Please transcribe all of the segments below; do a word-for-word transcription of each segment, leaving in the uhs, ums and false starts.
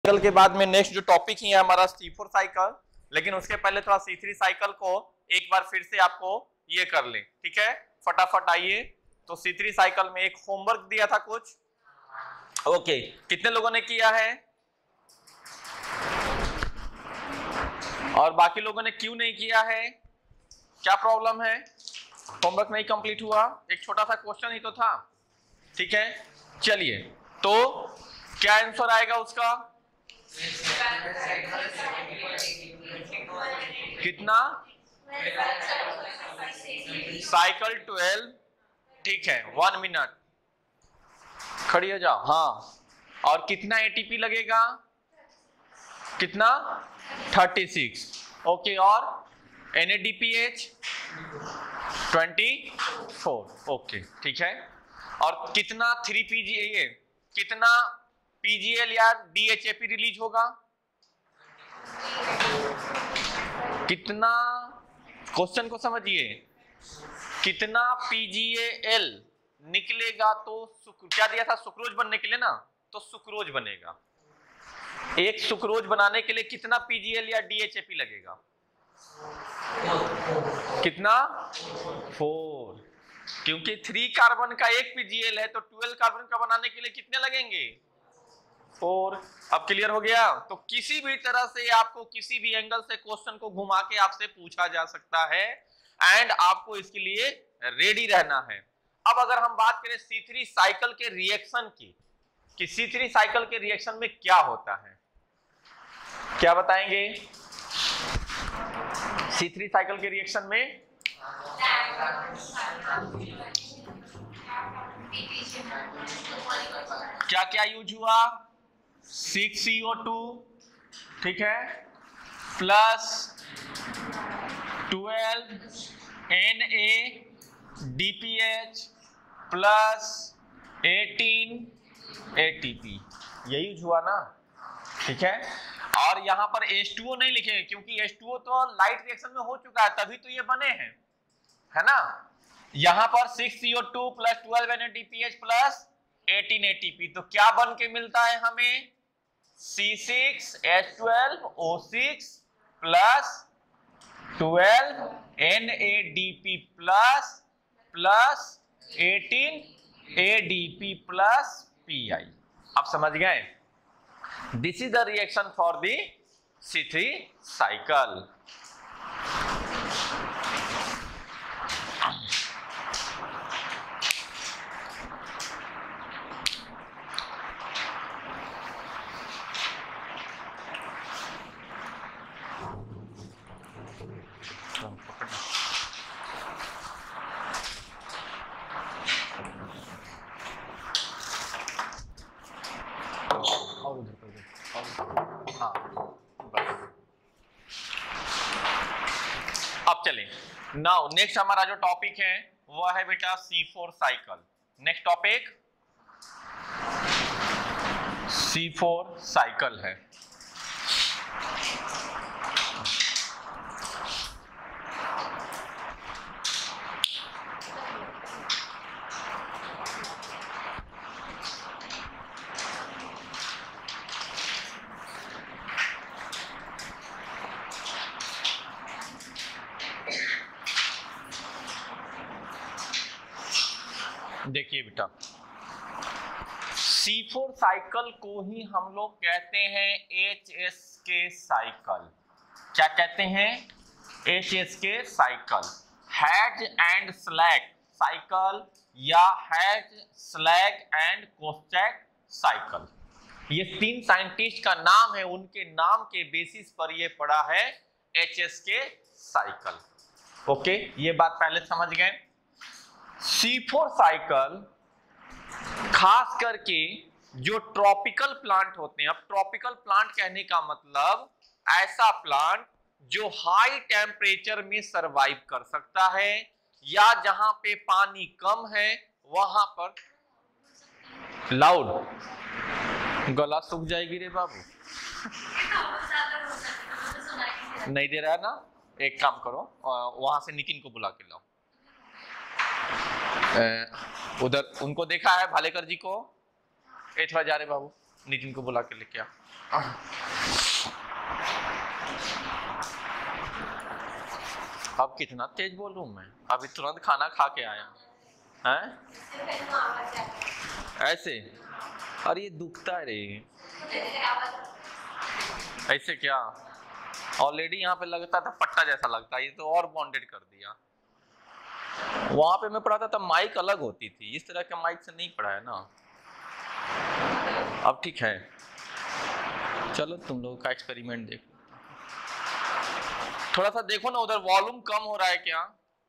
Cycle के बाद में नेक्स्ट जो टॉपिक ही है हमारा सी फोर साइकिल, लेकिन उसके पहले थोड़ा सी थ्री साइकिल को एक बार फिर से आपको ये कर ले, ठीक है। फटाफट आइए। तो सी थ्री साइकिल में एक होमवर्क दिया था कुछ, ओके, कितने लोगों ने किया है और बाकी लोगों ने क्यों नहीं किया है? क्या प्रॉब्लम है? होमवर्क नहीं कंप्लीट हुआ? एक छोटा सा क्वेश्चन ही तो था, ठीक है। चलिए, तो क्या आंसर आएगा उसका? कितना? साइकिल ट्वेल्व, ठीक है। वन मिनट खड़ी हो जाओ। हाँ, और कितना एटीपी लगेगा? कितना? Thirty six, okay. और एनएडीपीएच ट्वेंटी फोर, ओके, ठीक है। और कितना थ्री पीजीए, कितना पीजीएल या डीएचएपी रिलीज होगा? कितना? क्वेश्चन को समझिए, कितना पीजीएल निकलेगा तो सुक्र, क्या दिया था? सुक्रोज बनने के लिए ना, तो सुक्रोज बनेगा। एक सुक्रोज बनाने के लिए कितना पीजीएल या डीएचएपी लगेगा? कितना? फोर, क्योंकि थ्री कार्बन का एक पीजीएल है, तो ट्वेल्व कार्बन का बनाने के लिए कितने लगेंगे? फोर। अब क्लियर हो गया? तो किसी भी तरह से आपको किसी भी एंगल से क्वेश्चन को घुमा के आपसे पूछा जा सकता है एंड आपको इसके लिए रेडी रहना है। अब अगर हम बात करें सी थ्री साइकिल के रिएक्शन की, कि सी थ्री साइकिल के रिएक्शन में क्या होता है, क्या बताएंगे? सी थ्री साइकिल के रिएक्शन में क्या क्या यूज हुआ? सिक्स सी ओ टू, ठीक है, plus twelve N A D P H plus eighteen A T P, यही यूज हुआ ना, ठीक है। और यहां पर एच टू ओ नहीं लिखेंगे क्योंकि एच टू ओ तो लाइट रिएक्शन में हो चुका है, तभी तो ये बने हैं, है ना। यहां पर six C O two plus twelve N A D P H plus eighteen A T P, तो क्या बन के मिलता है हमें? C six H twelve O six plus twelve N A D P plus plus eighteen A D P plus P I. आप समझ गए? This is the reaction for the C three cycle. अब चलें, नाउ नेक्स्ट हमारा जो topic है वो है बेटा C four cycle. Next topic C four cycle है। देखिए बेटा, सी फोर साइकिल को ही हम लोग कहते हैं एच एस के साइकिल। क्या कहते हैं? H S K cycle, Hatch and Slack cycle या Hatch Slack and Kortschak cycle. ये तीन साइंटिस्ट का नाम है, उनके नाम के बेसिस पर ये पड़ा है H S K cycle. Okay, ये बात पहले समझ गए। सी फोर साइकिल खास करके जो ट्रॉपिकल प्लांट होते हैं, अब ट्रॉपिकल प्लांट कहने का मतलब ऐसा प्लांट जो हाई टेम्परेचर में सरवाइव कर सकता है या जहां पे पानी कम है वहां पर। लाउड, गला सूख जाएगी रे बाबू। नहीं दे रहा है ना? एक काम करो, वहां से नितिन को बुला के लाओ। उधर उनको देखा है भालेकर जी को, एठवा जा रहे बाबू, नितिन को बुला के लेके आ। अब कितना तेज बोलूं मैं, अभी तुरंत खाना खा के आया हैं? ऐसे? अरे ये दुखता है रे। ऐसे क्या? ऑलरेडी यहाँ पे लगता था पट्टा जैसा लगता है, ये तो और बॉन्डेड कर दिया। वहां पे मैं पढ़ाता था माइक अलग होती थी, इस तरह के माइक से नहीं पढ़ा है ना। अब ठीक है, चलो तुम लोग का एक्सपेरिमेंट देखो। थोड़ा सा देखो ना उधर, वॉल्यूम कम हो रहा है क्या?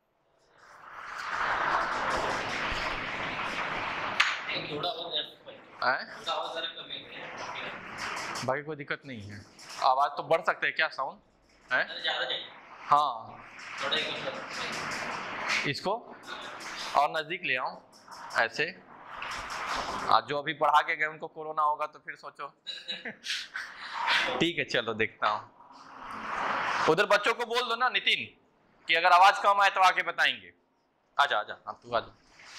बाकी कोई दिक्कत नहीं है, आवाज तो बढ़ सकते है क्या? साउंड है? हाँ, इसको और नजदीक ले आओ ऐसे। आज जो अभी पढ़ा के गए उनको कोरोना होगा तो फिर सोचो। ठीक है, चलो देखता हूँ। उधर बच्चों को बोल दो ना नितिन कि अगर आवाज कम आए तो आके बताएंगे। आजा आजा, हाँ तू आजा।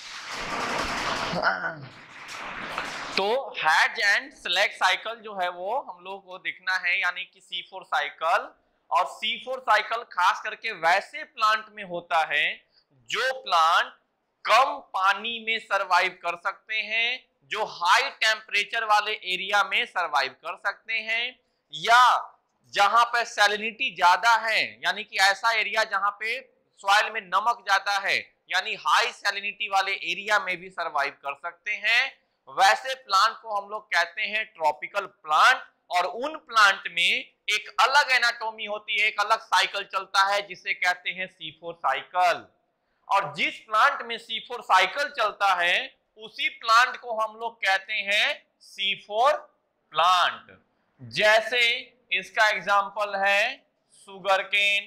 तो हैज एंड सेलेक्ट साइकिल जो है वो हम लोग को देखना है, यानी कि सी फोर साइकिल। और सी फोर साइकिल खास करके वैसे प्लांट में होता है जो प्लांट कम पानी में सरवाइव कर सकते हैं, जो हाई टेम्परेचर वाले एरिया में सरवाइव कर सकते हैं, या जहां पे सैलिनिटी ज्यादा है, यानी कि ऐसा एरिया जहां पे सॉइल में नमक ज्यादा है, यानी हाई सैलिनिटी वाले एरिया में भी सरवाइव कर सकते हैं। वैसे प्लांट को हम लोग कहते हैं ट्रॉपिकल प्लांट। और उन प्लांट में एक अलग एनाटॉमी होती है, एक अलग साइकिल चलता है जिसे कहते हैं सी फोर साइकिल। और जिस प्लांट में सी फोर साइकिल चलता है उसी प्लांट को हम लोग कहते हैं सी फोर प्लांट। जैसे इसका एग्जांपल है सुगरकेन,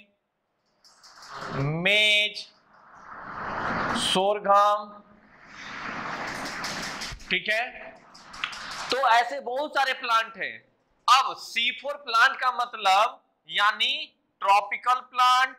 मेज, सोरघम, ठीक है। तो ऐसे बहुत सारे प्लांट हैं। अब सी फोर प्लांट का मतलब यानी ट्रॉपिकल प्लांट।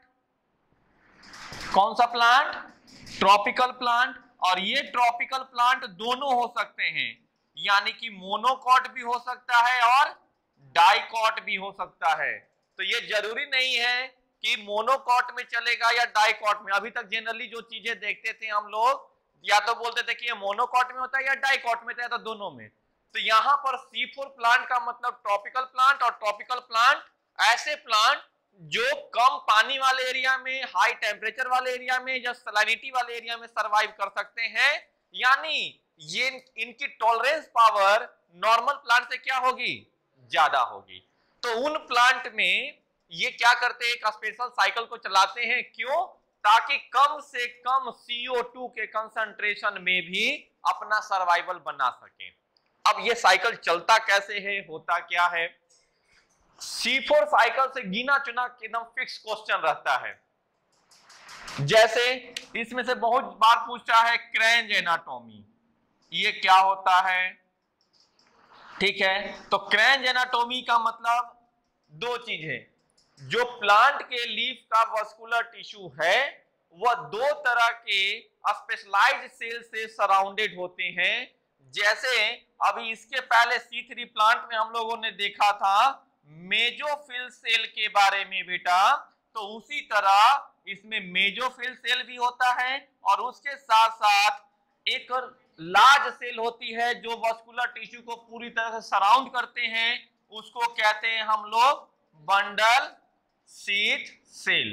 कौन सा प्लांट? Tropical plant. और ये ट्रॉपिकल प्लांट दोनों हो सकते हैं, यानी कि मोनोकॉट भी हो सकता है और डाइकॉट भी हो सकता है। तो ये जरूरी नहीं है कि मोनोकॉट में चलेगा या डाइकॉट में। अभी तक जनरली जो चीजें देखते थे हम लोग, या तो बोलते थे कि ये मोनोकॉट में होता है या डाइकॉट में, या तो दोनों में। तो यहां पर सी फोर प्लांट का मतलब ट्रॉपिकल प्लांट। और ट्रॉपिकल प्लांट ऐसे प्लांट जो कम पानी वाले एरिया में, हाई टेम्परेचर वाले एरिया में या सैलिनिटी वाले एरिया में सरवाइव कर सकते हैं। यानी ये इनकी टॉलरेंस पावर नॉर्मल प्लांट से क्या होगी? ज्यादा होगी। तो उन प्लांट में ये क्या करते हैं, एक स्पेशल साइकिल को चलाते हैं। क्यों? ताकि कम से कम सी ओ टू के कंसंट्रेशन में भी अपना सर्वाइवल बना सके। अब ये साइकिल चलता कैसे है, होता क्या है? सी फोर साइकिल से गिना चुना एकदम फिक्स क्वेश्चन रहता है। जैसे इसमें से बहुत बार पूछा है क्रेंज एनाटॉमी, ये क्या होता है? ठीक है, तो क्रेंज एनाटॉमी का मतलब दो चीज है। जो प्लांट के लीफ का वस्कुलर टिश्यू है वह दो तरह के स्पेशलाइज्ड सेल से सराउंडेड होते हैं। जैसे अभी इसके पहले सी थ्री प्लांट में हम लोगों ने देखा था मेजोफिल सेल के बारे में बेटा, तो उसी तरह इसमें मेजोफिल सेल भी होता है और उसके साथ साथ एक लार्ज सेल होती है जो वस्कुलर टिश्यू को पूरी तरह से सराउंड करते हैं। उसको कहते हैं हम लोग बंडल शीथ सेल।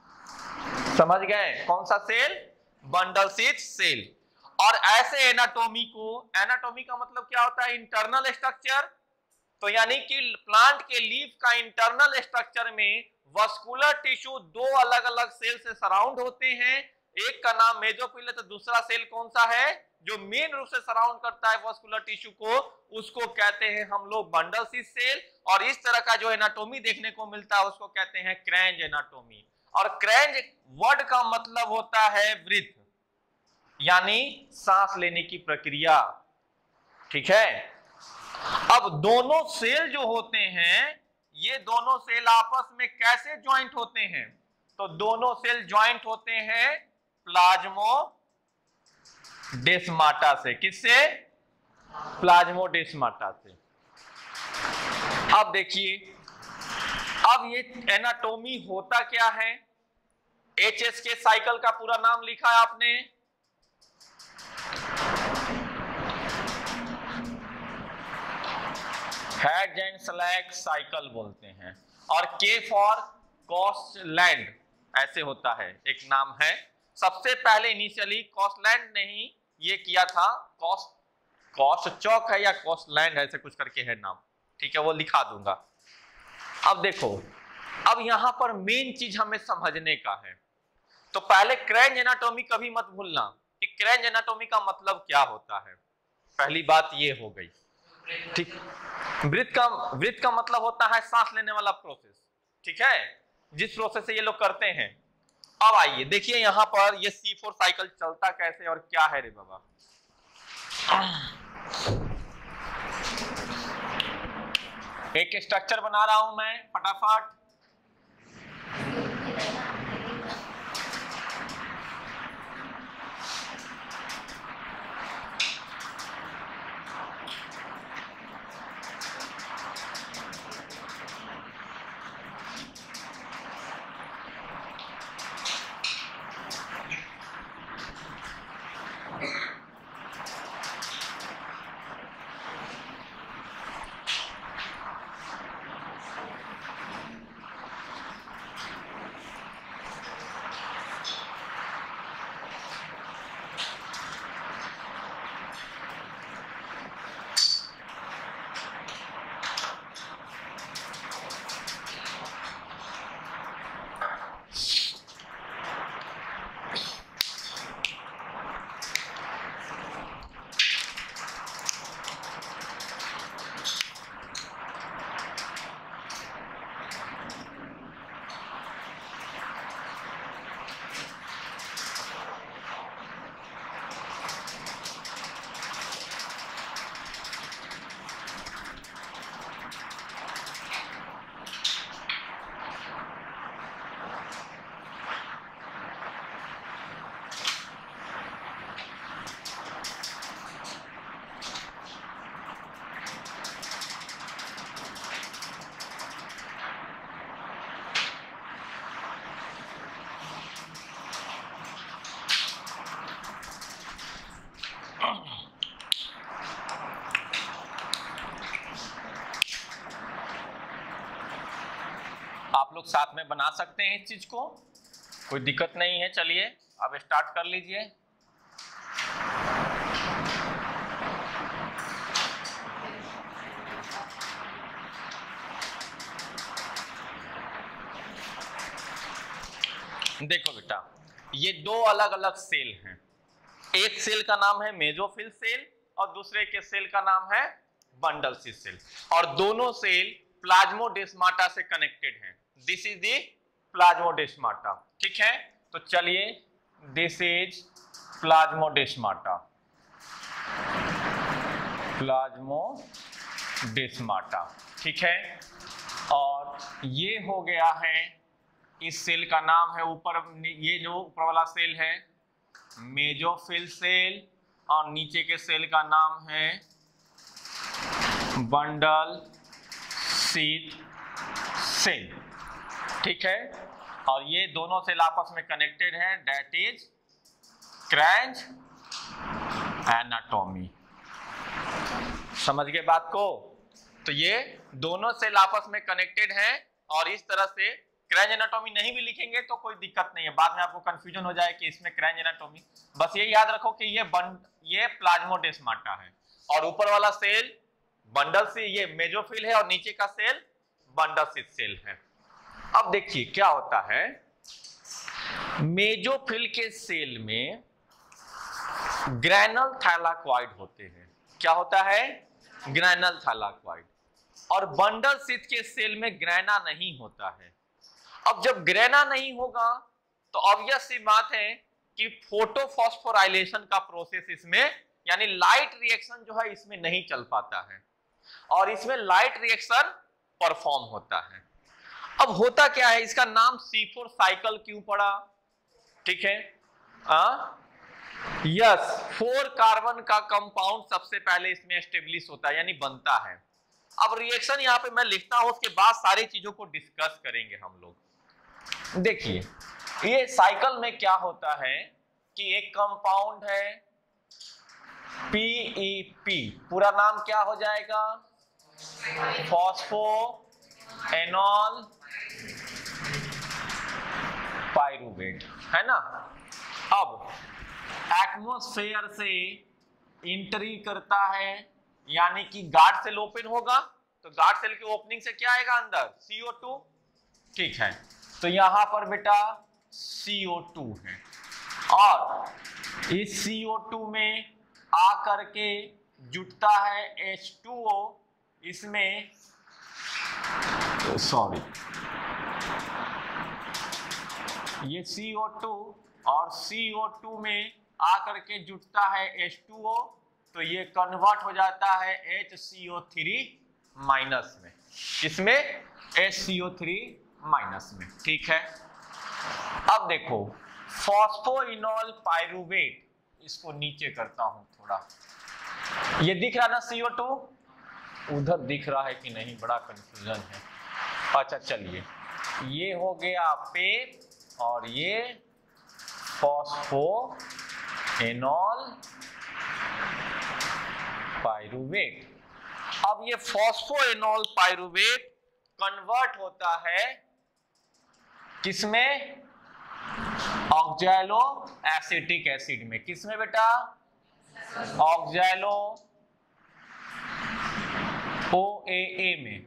समझ गए? कौन सा सेल? Bundle sheath cell. और ऐसे एनाटॉमी को, एनाटॉमी का मतलब क्या होता है? Internal structure. तो यानी कि प्लांट के लीफ का इंटरनल स्ट्रक्चर में वस्कुलर टिश्यू दो अलग अलग सेल से सराउंड होते हैं। एक का नाम मेजोफिल है, तो दूसरा सेल कौन सा है जो मेन रूप से सराउंड करता है वस्कुलर टिश्यू को? उसको कहते हैं हम लोग बंडल शीथ सेल। और इस तरह का जो एनाटॉमी देखने को मिलता है उसको कहते हैं क्रेंज एनाटॉमी। और क्रेंज वर्ड का मतलब होता है वृत्त, यानी सांस लेने की प्रक्रिया। ठीक है। अब दोनों सेल जो होते हैं, ये दोनों सेल आपस में कैसे ज्वाइंट होते हैं? तो दोनों सेल ज्वाइंट होते हैं प्लाज्मोडेस्माटा से। किससे? प्लाज्मोडेस्माटा से। अब देखिए, अब ये एनाटॉमी होता क्या है, एच एस के साइकिल का पूरा नाम लिखा है आपने, हेड एंड स्लैक साइकिल बोलते हैं, और के फॉर कॉस्टलैंड ऐसे होता है, एक नाम है। सबसे पहले इनिशियली कॉस्टलैंड ने ही ये किया था, कॉस्ट कॉस्ट चौक है या कॉस्टलैंड ऐसे कुछ करके है नाम, ठीक है, वो लिखा दूंगा। अब देखो, अब यहां पर मेन चीज हमें समझने का है, तो पहले क्रैंज एनाटॉमी कभी मत भूलना कि क्रैंज एनाटॉमी का मतलब क्या होता है, पहली बात ये हो गई, ठीक। वृत्त का वृत्त का मतलब होता है सांस लेने वाला प्रोसेस, ठीक है, जिस प्रोसेस से ये लोग करते हैं। अब आइए देखिए यहां पर ये सी फोर साइकिल चलता कैसे और क्या है रे बाबा। एक स्ट्रक्चर बना रहा हूं मैं फटाफट, आप लोग साथ में बना सकते हैं इस चीज को, कोई दिक्कत नहीं है। चलिए अब स्टार्ट कर लीजिए। देखो बेटा, ये दो अलग अलग सेल हैं, एक सेल का नाम है मेसोफिल सेल और दूसरे के सेल का नाम है बंडल सी सेल, और दोनों सेल प्लाज्मोडेस्माटा से कनेक्टेड हैं। दिस इज दी प्लाज्मोडेस्माटा, ठीक है। तो चलिए, दिस इज प्लाज्मोडेस्माटा, प्लाज्मोडेस्माटा, ठीक है। और ये हो गया है, इस सेल का नाम है ऊपर, ये जो ऊपर वाला सेल है मेसोफिल सेल, और नीचे के सेल का नाम है बंडल शीथ सेल, ठीक है। और ये दोनों सेल आपस में कनेक्टेड है, दैट इज क्रैंज एनाटॉमी। समझ गए बात को? तो ये दोनों सेल आपस में कनेक्टेड हैं, और इस तरह से क्रैंज एनाटॉमी नहीं भी लिखेंगे तो कोई दिक्कत नहीं है, बाद में आपको कंफ्यूजन हो जाए कि इसमें क्रैंज एनाटॉमी। बस ये याद रखो कि ये बंड ये प्लाज्मोडेस्माटा है, और ऊपर वाला सेल बंडल से ये मेसोफिल है, और नीचे का सेल बंडल शीथ सेल है। अब देखिए क्या होता है, मेसोफिल के सेल में ग्रैनल थैलाकॉइड होते हैं। क्या होता है? Granal thylakoid. और बंडल शीथ के सेल में ग्रैना नहीं होता है। अब जब ग्रैना नहीं होगा तो ऑब्वियस सी बात है कि फोटोफॉस्फोराइलेशन का प्रोसेस इसमें, यानी लाइट रिएक्शन जो है इसमें नहीं चल पाता है, और इसमें लाइट रिएक्शन परफॉर्म होता है। अब होता क्या है, इसका नाम सी फोर साइकिल क्यों पड़ा? ठीक है, आ? यस, फोर कार्बन का कंपाउंड सबसे पहले इसमें एस्टेब्लिश होता है, यानी बनता है। अब रिएक्शन यहाँ पे मैं लिखता हूं, उसके बाद सारी चीजों को डिस्कस करेंगे हम लोग। देखिए ये साइकिल में क्या होता है कि एक कंपाउंड है पीईपी, पूरा नाम क्या हो जाएगा, फॉस्फो एनॉल पाइरूवेट, है ना। अब एटमॉस्फेयर से इंट्री करता है, यानी कि गार्ड सेल ओपन होगा, तो गार्ड सेल के ओपनिंग से क्या आएगा अंदर, सी ओ टू, ठीक है। तो यहां पर बेटा सी ओ टू है, और इस सी ओ टू में आ करके जुटता है एच टू ओ, इसमें सॉरी ये सी ओ टू और सी ओ टू में आ करके जुटता है एच टू ओ, तो ये कन्वर्ट हो जाता है H C O three minus में, इसमें H C O three minus में, ठीक है। अब देखो फॉस्फोइनॉल पाइरूवेट, इसको नीचे करता हूं थोड़ा, ये दिख रहा ना सी ओ टू, उधर दिख रहा है कि नहीं, बड़ा कंफ्यूजन है। अच्छा चलिए, ये हो गया पेप और ये फॉस्फोइनॉल पाइरूवेट। अब ये फॉस्फोइनॉल पाइरूवेट कन्वर्ट होता है किसमें, ऑक्सैलो एसिटिक एसिड में, किसमें बेटा, ऑक्सैलो ओ ए ए में,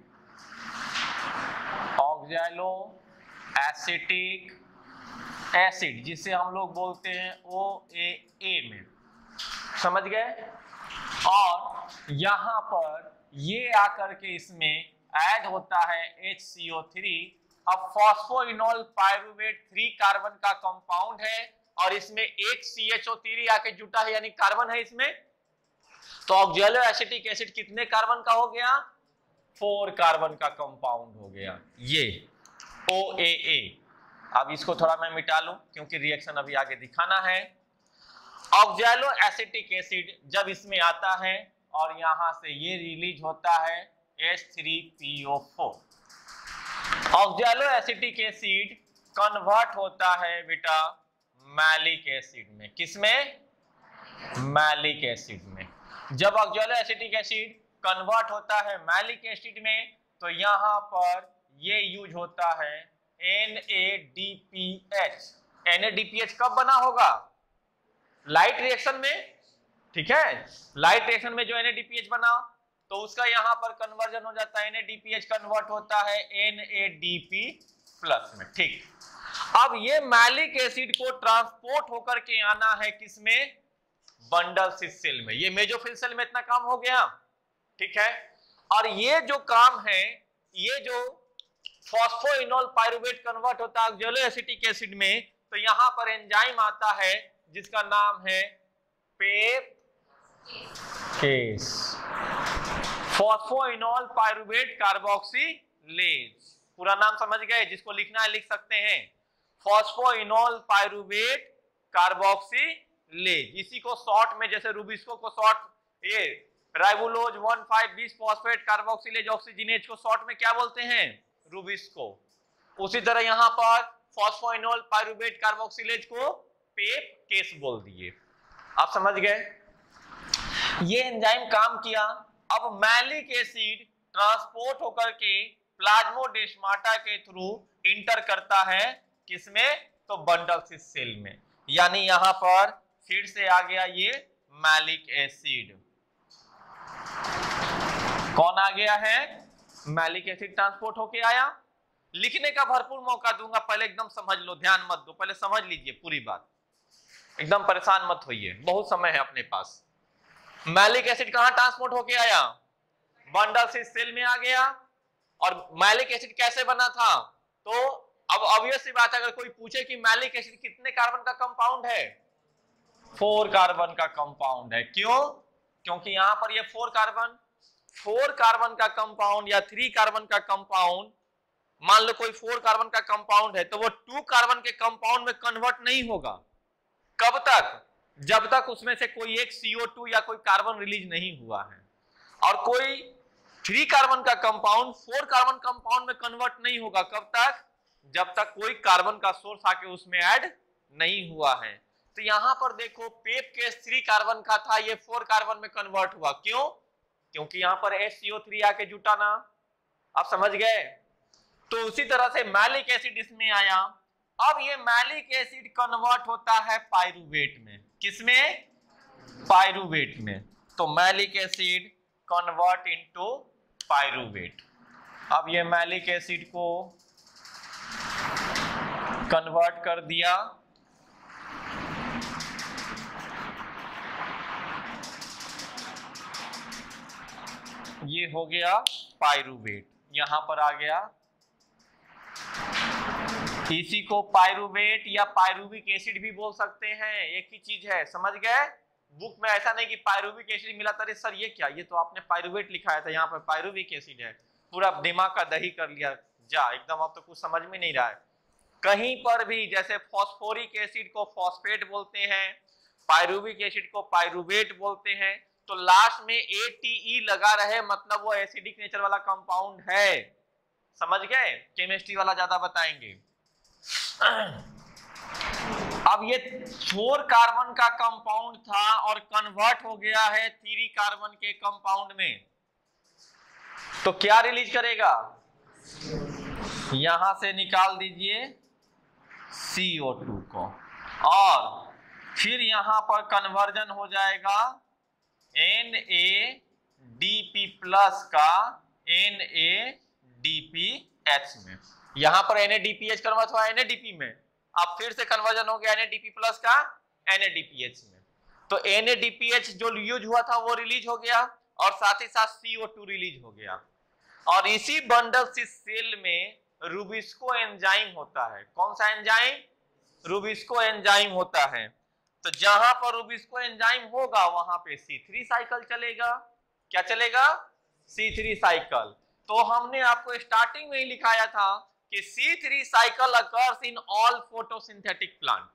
ऑक्सैलो एसिटिक एसिड जिसे हम लोग बोलते हैं ओ ए ए में, समझ गए। और यहां पर ये आकर के इसमें ऐड होता है एच सी ओ थ्री। अब फॉस्फोइनॉल पाइरूवेट थ्री कार्बन का कंपाउंड है और इसमें एक सी एच ओ थ्री आके जुटा है, यानी कार्बन है इसमें, तो ऑक्सैलो एसिटिक एसिड कितने कार्बन का हो गया, फोर कार्बन का कंपाउंड हो गया, ये ओ ए ए। अब इसको थोड़ा मैं मिटा लूं क्योंकि रिएक्शन अभी आगे दिखाना है। ऑक्सैलो एसिटिक एसिड जब इसमें आता है और यहां से ये रिलीज होता है H three P O four, oxaloacetic acid convert होता है बेटा मैलिक एसिड में, किसमें, मैलिक एसिड में। जब ऑक्सैलो एसिटिक एसिड कन्वर्ट होता है मैलिक एसिड में, तो यहां पर ये यूज होता है N A D P H. N A D P H कब बना होगा, लाइट रिएक्शन में, ठीक है, लाइट रिएक्शन में जो N A D P H बना तो उसका यहां पर कन्वर्जन हो जाता है, N A D P H convert होता है N A D P plus में, ठीक। अब ये मैलिक एसिड को ट्रांसपोर्ट होकर के आना है किसमें, बंडल सिस सेल में, ये मेसोफिल सेल में इतना काम हो गया, ठीक है। और ये जो काम है, ये जो फॉस्फोइनॉल पाइरूवेट कन्वर्ट होता है ऑक्सैलो एसिटिक एसिड में, तो यहां पर एंजाइम आता है जिसका नाम है पेपकेस, फॉस्फोइनॉल पाइरूवेट कार्बोक्सिलेज, पूरा नाम समझ गए, जिसको लिखना है लिख सकते हैं, फॉस्फोइनॉल पाइरूवेट कार्बोक्सिलेज। इसी को शॉर्ट में जैसे रूबिस्को को शॉर्ट, ये ribulose one five bis phosphate carboxylase oxygenase को शॉर्ट में क्या बोलते हैं, रूबिस्को। उसी तरह यहां पर फॉस्फोइनॉल पाइरूवेट कार्बोक्सिलेज को पेपकेस बोल दिए, आप समझ गए। ये एंजाइम काम किया। अब मैलिक एसिड ट्रांसपोर्ट होकर के प्लाज्मोडेस्माटा के थ्रू इंटर करता है किसमें, तो बंडल सिस सेल में, यानी यहां पर फिर से आ गया ये मैलिक एसिड, कौन आ गया है, मैलिक एसिड ट्रांसपोर्ट होके आया। लिखने का भरपूर मौका दूंगा, पहले एकदम समझ लो, ध्यान मत दो, पहले समझ लीजिए पूरी बात, एकदम परेशान मत होइए, बहुत समय है अपने पास। मैलिक एसिड कहां ट्रांसपोर्ट होके आया, बंडल सिस सेल में आ गया। और मैलिक एसिड कैसे बना था, तो अब ऑब्वियस सी बात है, अगर कोई पूछे कि मैलिक एसिड कितने कार्बन का कंपाउंड है, फोर कार्बन का कंपाउंड है। क्यों, क्योंकि यहां पर ये फोर कार्बन फोर कार्बन का कंपाउंड या थ्री कार्बन का कंपाउंड, मान लो कोई फोर कार्बन का कंपाउंड है, तो वो टू कार्बन के कंपाउंड में कन्वर्ट नहीं होगा। कब तक, जब तक उसमें से कोई एक सी ओ टू या कोई कार्बन रिलीज नहीं हुआ है। और कोई थ्री कार्बन का कंपाउंड फोर कार्बन कंपाउंड में कन्वर्ट नहीं होगा। कब तक? जब तक कोई कार्बन का सोर्स आके उसमें ऐड नहीं हुआ है। तो यहां पर देखो पेप केस थ्री कार्बन का था, ये फोर कार्बन में कन्वर्ट हुआ। क्यों? क्योंकि यहां पर एच सी ओ थ्री आके जुटा ना। आप समझ गए? तो उसी तरह से मैलिक एसिड इसमें आया। अब ये मैलिक एसिड कन्वर्ट होता है पाइरुवेट में। किसमें? पाइरुवेट में। तो malic acid convert into pyruvate. अब ये मैलिक एसिड को कन्वर्ट कर दिया ये हो गया पाइरुवेट, यहां पर आ गया। इसी को पाइरुवेट या पाइरुविक एसिड भी बोल सकते हैं, एक ही चीज है। समझ गए? बुक में ऐसा नहीं कि पाइरुविक एसिड मिला था, सर ये क्या, ये तो आपने पाइरुवेट लिखाया था, यहाँ पर पाइरुविक एसिड है। पूरा दिमाग का दही कर लिया जा एकदम, अब तो कुछ समझ में नहीं रहा है। कहीं पर भी जैसे फॉस्फोरिक एसिड को फॉस्फेट बोलते हैं, पाइरुविक एसिड को पाइरुवेट बोलते हैं, तो लास्ट में ए टी ई लगा रहे मतलब वो एसिडिक नेचर वाला कंपाउंड है। समझ गए? केमिस्ट्री वाला ज्यादा बताएंगे। अब ये फोर कार्बन का कंपाउंड था और कन्वर्ट हो गया है थ्री कार्बन के कंपाउंड में, तो क्या रिलीज करेगा? यहां से निकाल दीजिए सी ओ टू को, और फिर यहां पर कन्वर्जन हो जाएगा N A D P plus का N A D P H में। यहां पर N A D P H convert हुआ एन ए डी पी में, अब फिर से कन्वर्जन हो गया N A D P plus का N A D P H में। तो N A D P H जो यूज हुआ था वो रिलीज हो गया और साथ ही साथ सी ओ टू रिलीज हो गया। और इसी बंडल सिस सेल में रूबिस्को एंजाइम होता है। कौन सा एंजाइम? रूबिस्को एंजाइम होता है। तो जहां पर रूबिस्को एंजाइम होगा वहां पे सी थ्री साइकिल चलेगा। क्या चलेगा? C three cycle. तो हमने आपको स्टार्टिंग में ही लिखाया था कि C three cycle occurs in all photosynthetic plant.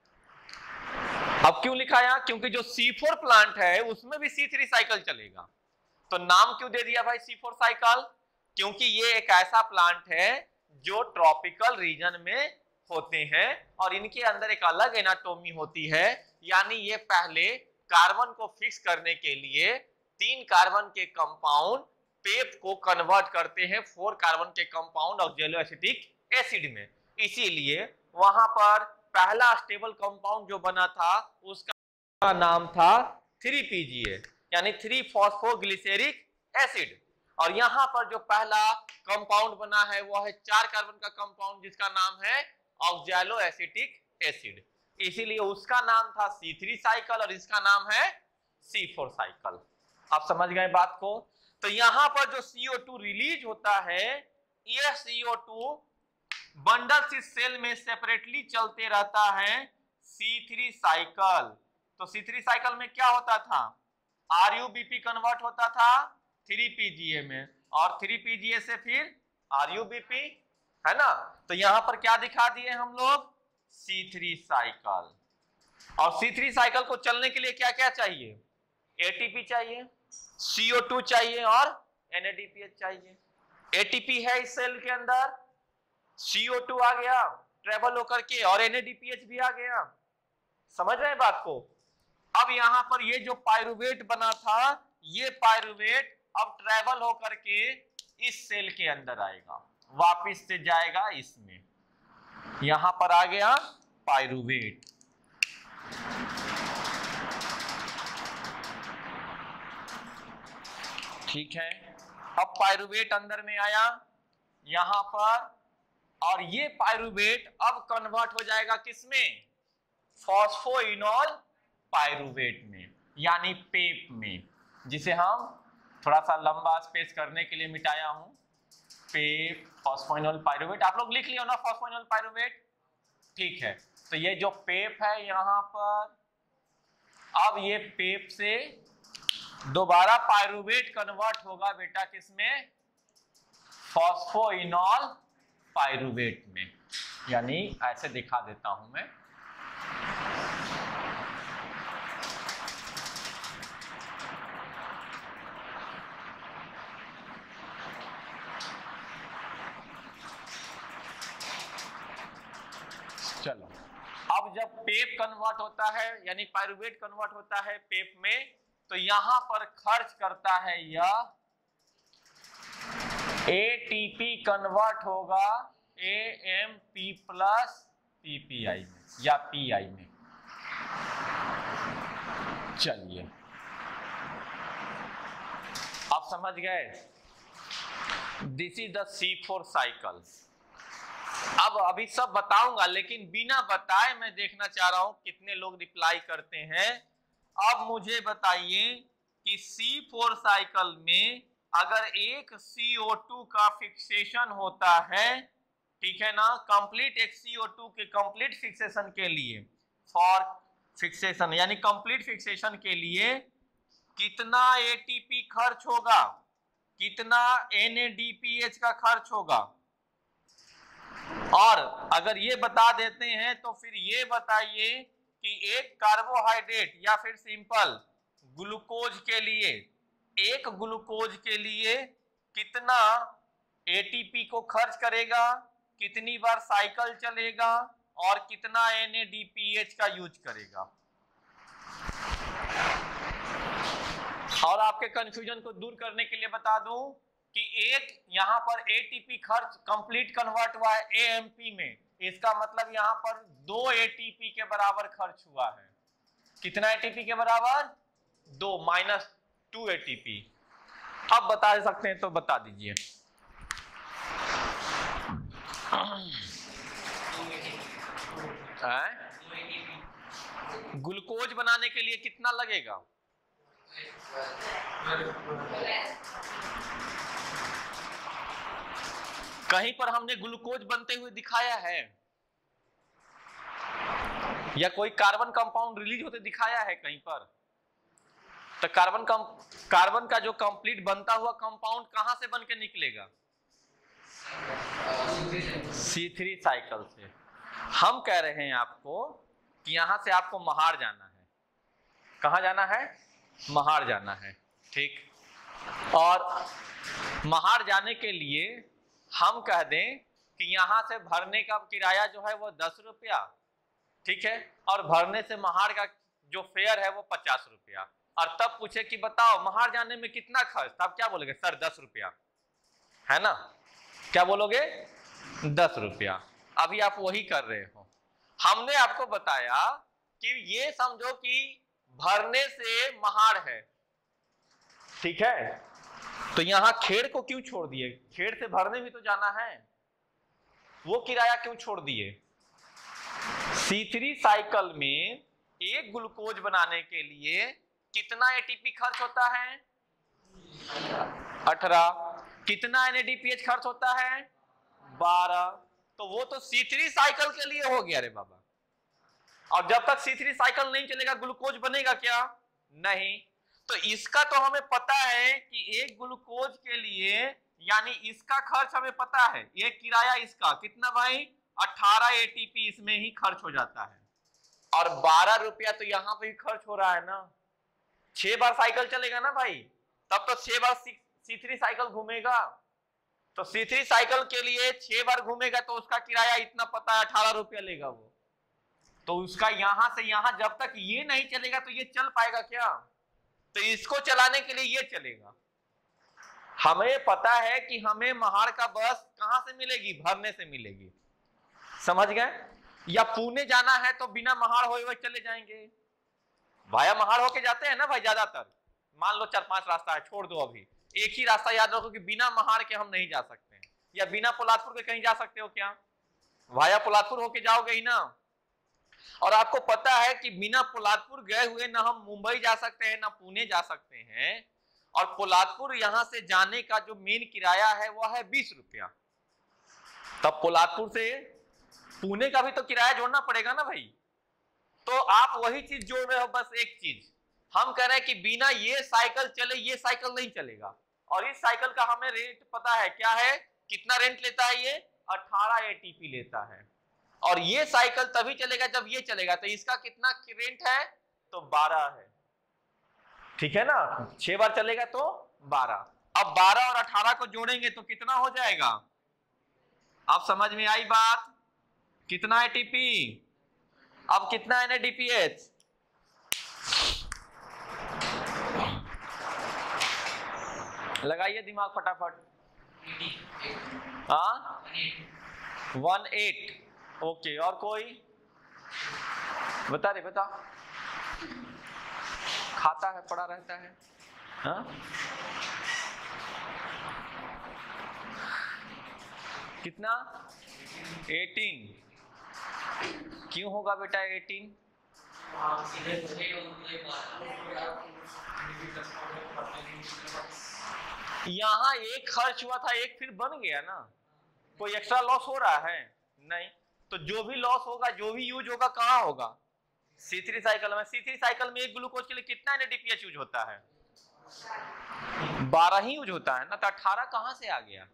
अब क्यों लिखाया? क्योंकि जो सी फोर प्लांट है उसमें भी सी थ्री साइकिल चलेगा। तो नाम क्यों दे दिया भाई सी फोर साइकिल? क्योंकि ये एक ऐसा प्लांट है जो ट्रॉपिकल रीजन में होते हैं और इनके अंदर एक अलग एनाटोमी होती है। यानी ये पहले कार्बन को फिक्स करने के लिए तीन कार्बन के कंपाउंड पेप को कन्वर्ट करते हैं फोर कार्बन के कंपाउंड ऑक्जेलो एसिटिक एसिड में। इसीलिए वहां पर पहला स्टेबल कंपाउंड जो बना था उसका नाम था थ्री पी जी ए, यानी थ्री फॉस्फोग्लिसरिक एसिड। और यहां पर जो पहला कंपाउंड बना है वो है चार कार्बन का कंपाउंड जिसका नाम है ऑक्जेलो एसिटिक एसिड। इसीलिए उसका नाम था सी थ्री साइकिल और इसका नाम है सी फोर साइकिल। आप समझ गए बात को? तो यहां पर जो सी ओ टू रिलीज होता है यह C O two bundle sheath cell में सेपरेटली चलते रहता है सी थ्री साइकिल। तो सी थ्री साइकिल में क्या होता था? R U B P convert होता था थ्री पी जी ए में और थ्री पी जी ए से फिर आर यू बी पी, है ना? तो यहां पर क्या दिखा दिए हम लोग? C three cycle. और सी थ्री साइकिल को चलने के लिए क्या क्या चाहिए? ए टी पी चाहिए, सी ओ टू चाहिए और N A D P H चाहिए। ए टी पी है इस सेल के अंदर, सी ओ टू आ गया ट्रेवल होकर के और N A D P H भी आ गया। समझ रहे हैं बात को? अब यहां पर ये जो पाइरुवेट बना था ये पाइरुवेट अब ट्रेवल होकर के इस सेल के अंदर आएगा, वापिस से जाएगा इसमें। यहां पर आ गया पाइरुवेट। ठीक है, अब पाइरुवेट अंदर में आया यहां पर और ये पाइरुवेट अब कन्वर्ट हो जाएगा किसमें? फॉस्फोइनॉल पाइरुवेट में, यानी पेप में, जिसे हम थोड़ा सा लंबा स्पेस करने के लिए मिटाया हूं। पेप फॉस्फोइनॉल पाइरुवेट, आप लोग लिख लिया ना फॉस्फोइनॉल पाइरुवेट। ठीक है, तो ये जो पेप है यहां पर, अब ये पेप से दोबारा पाइरुवेट कन्वर्ट होगा बेटा किसमें? फॉस्फोइनॉल पाइरुवेट में। यानी ऐसे दिखा देता हूं मैं, चलो, अब जब पेप कन्वर्ट होता है यानी पायरुवेट कन्वर्ट होता है पेप में, तो यहां पर खर्च करता है यह एटीपी कन्वर्ट होगा एएमपी प्लस पीपीआई में या पीआई में। चलिए आप समझ गए, this is the C four cycle. अब अभी सब बताऊंगा, लेकिन बिना बताए मैं देखना चाह रहा हूं कितने लोग रिप्लाई करते हैं। अब मुझे बताइए कि सी फोर साइकिल में अगर एक सी ओ टू का फिक्सेशन होता है, ठीक है ना, कंप्लीट एक सी ओ टू के कंप्लीट फिक्सेशन के लिए, फॉर फिक्सेशन यानी कंप्लीट फिक्सेशन के लिए कितना एटीपी खर्च होगा, कितना N A D P H का खर्च होगा। और अगर ये बता देते हैं तो फिर ये बताइए कि एक कार्बोहाइड्रेट या फिर सिंपल ग्लूकोज के लिए, एक ग्लूकोज के लिए कितना एटीपी को खर्च करेगा, कितनी बार साइकिल चलेगा और कितना N A D P H का यूज करेगा। और आपके कंफ्यूजन को दूर करने के लिए बता दूं कि एक यहां पर एटीपी खर्च कंप्लीट कन्वर्ट हुआ है एएमपी में, इसका मतलब यहां पर दो एटीपी के बराबर खर्च हुआ है। कितना एटीपी के बराबर? दो, माइनस टू एटीपी। अब बता सकते हैं तो बता दीजिए। ग्लूकोज बनाने के लिए कितना लगेगा? कहीं पर हमने ग्लूकोज बनते हुए दिखाया है या कोई कार्बन कंपाउंड रिलीज होते दिखाया है कहीं पर? तो कार्बन कम कार्बन का जो कंप्लीट बनता हुआ कंपाउंड कहां से बन के निकलेगा? सी थ्री साइकिल से। हम कह रहे हैं आपको कि यहां से आपको महार जाना है। कहां जाना है? महार जाना है, ठीक। और महार जाने के लिए हम कह दें कि यहां से भरने का किराया जो है वो दस रुपया, ठीक है, और भरने से महार का जो फेयर है वो पचास रुपया। और तब पूछे कि बताओ महार जाने में कितना खर्च, तब क्या बोलोगे? सर दस रुपया, है ना? क्या बोलोगे? दस रुपया। अभी आप वही कर रहे हो। हमने आपको बताया कि ये समझो कि भरने से महार है, ठीक है, तो यहां खेड़ को क्यों छोड़ दिए? खेड़ से भरने भी तो जाना है, वो किराया क्यों छोड़ दिए? सी थ्री साइकिल में एक ग्लूकोज बनाने के लिए कितना एटीपी खर्च होता है? अठारह। कितना N A D P H खर्च होता है? बारह। तो वो तो सी थ्री साइकिल के लिए हो गया रे बाबा। और जब तक सी थ्री साइकिल नहीं चलेगा ग्लूकोज बनेगा क्या? नहीं। तो इसका तो हमें पता है कि एक ग्लूकोज के लिए यानी इसका खर्च हमें पता है, ये किराया इसका कितना भाई? अठारह एटीपी इसमें ही खर्च हो जाता है। और बारह रुपया तो यहां पे ही खर्च हो रहा है ना। छह बार साइकिल चलेगा ना भाई, तब तो छह बार सी थ्री साइकिल घूमेगा। तो सी थ्री साइकिल के लिए छह बार घूमेगा तो उसका किराया इतना पता है, अठारह रुपया लेगा वो। तो उसका यहां से यहां जब तक ये नहीं चलेगा तो ये चल पाएगा क्या? तो इसको चलाने के लिए ये चलेगा। हमें पता है कि हमें महार का बस कहां से मिलेगी? भरने से मिलेगी। समझ गए? या पुणे जाना है तो बिना महार होए हुए चले जाएंगे। भाया महार होके जाते हैं ना भाई ज्यादातर। मान लो चार पांच रास्ता है, छोड़ दो अभी, एक ही रास्ता याद रखो कि बिना महार के हम नहीं जा सकते हैं। या बिना पोलादपुर के कहीं जा सकते हो क्या? भाया पोलादपुर होके जाओगे ही ना। और आपको पता है कि बिना पोलादपुर गए हुए ना हम मुंबई जा सकते हैं ना पुणे जा सकते हैं। और पोलादपुर यहां से जाने का जो मेन किराया है वह है बीस रुपया। तब पोलादपुर से पुणे का भी तो किराया जोड़ना पड़ेगा ना भाई। तो आप वही चीज जोड़ रहे हो, बस एक चीज हम कह रहे हैं कि बिना ये साइकिल चले ये साइकिल नहीं चलेगा। और इस साइकिल का हमें रेट पता है क्या है, कितना रेंट लेता है? ये अठारह एटीपी लेता है। और ये साइकिल तभी चलेगा जब ये चलेगा। तो इसका कितना रेंट है? तो बारह है, ठीक है ना। छह बार चलेगा तो बारह। अब बारह और अठारह को जोड़ेंगे तो कितना हो जाएगा? आप समझ में आई बात? कितना एटीपी, अब कितना N A D P H, लगाइए दिमाग फटाफट। हाँ वन एट, ओके। और कोई बता रहे, बता, खाता है, पड़ा रहता है। हाँ कितना, एटीन। क्यों होगा बेटा एटीन? यहां एक खर्च हुआ था, एक फिर बन गया ना, कोई एक्स्ट्रा लॉस हो रहा है नहीं। तो जो भी लॉस होगा, जो भी यूज होगा, कहां होगा? सी थ्री साइकिल में। सी थ्री साइकिल में एक ग्लूकोज के लिए कितना N A D P H use होता है? बारह ही यूज होता है ना, तो अठारह कहां से आ गया?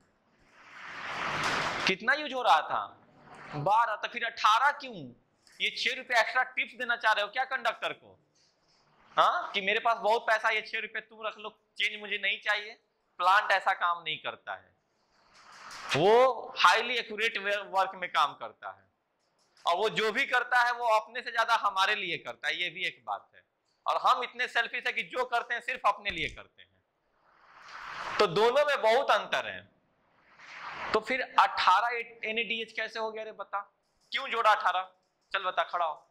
कितना यूज हो रहा था? बारह। तो फिर अठारह क्यों? ये छह रुपए एक्स्ट्रा टिप्स देना चाह रहे हो क्या कंडक्टर को? हाँ, कि मेरे पास बहुत पैसा, ये छह रुपए तुम रख लो, चेंज मुझे नहीं चाहिए। प्लांट ऐसा काम नहीं करता है, वो हाईली एक्यूरेट वर्क में काम करता है, और वो जो भी करता है वो अपने से ज्यादा हमारे लिए करता है, ये भी एक बात है। और हम इतने सेल्फिश है कि जो करते हैं सिर्फ अपने लिए करते हैं। तो दोनों में बहुत अंतर है। तो फिर अठारह एन ए डी एच कैसे हो गया रे? बता क्यों जोड़ा अठारह? चल बता, खड़ा हो।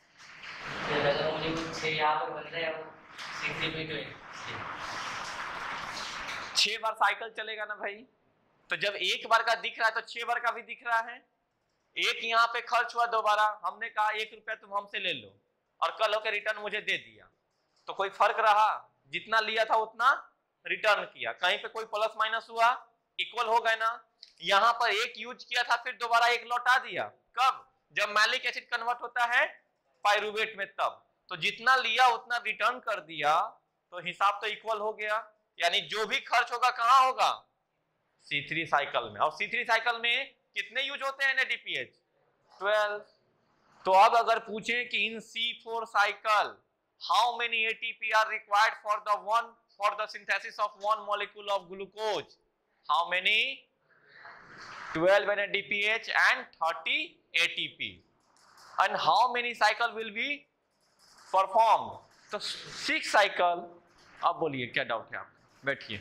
छह बार साइकिल चलेगा ना भाई, तो जब एक बार का दिख रहा है तो छह बार का भी दिख रहा है। एक यहाँ पे खर्च हुआ दोबारा, हमने कहा एक रुपया तुम हमसे ले लो, और कल होकर रिटर्न मुझे दे दिया, तो कोई फर्क रहा? जितना लिया था उतना रिटर्न किया, कहीं पे कोई प्लस माइनस हुआ? इक्वल हो गए ना। यहाँ पर एक यूज किया था, फिर दोबारा एक लौटा दिया। कब? जब मैलिक एसिड कन्वर्ट होता है पाइरुवेट में, तब। तो जितना लिया उतना रिटर्न कर दिया, तो हिसाब तो इक्वल हो गया। यानी जो भी खर्च होगा कहां होगा? सी थ्री साइकिल में। और सी थ्री साइकिल में कितने यूज होते हैं N A D P H? Twelve. तो अब अगर पूछें कि in C four cycle how many A T P are required for the one for the synthesis of one molecule of glucose, how many? Twelve N A D P H and thirty A T P. And how many cycle will be performed? तो six cycle. अब बोलिए क्या doubt है? आप बैठिए।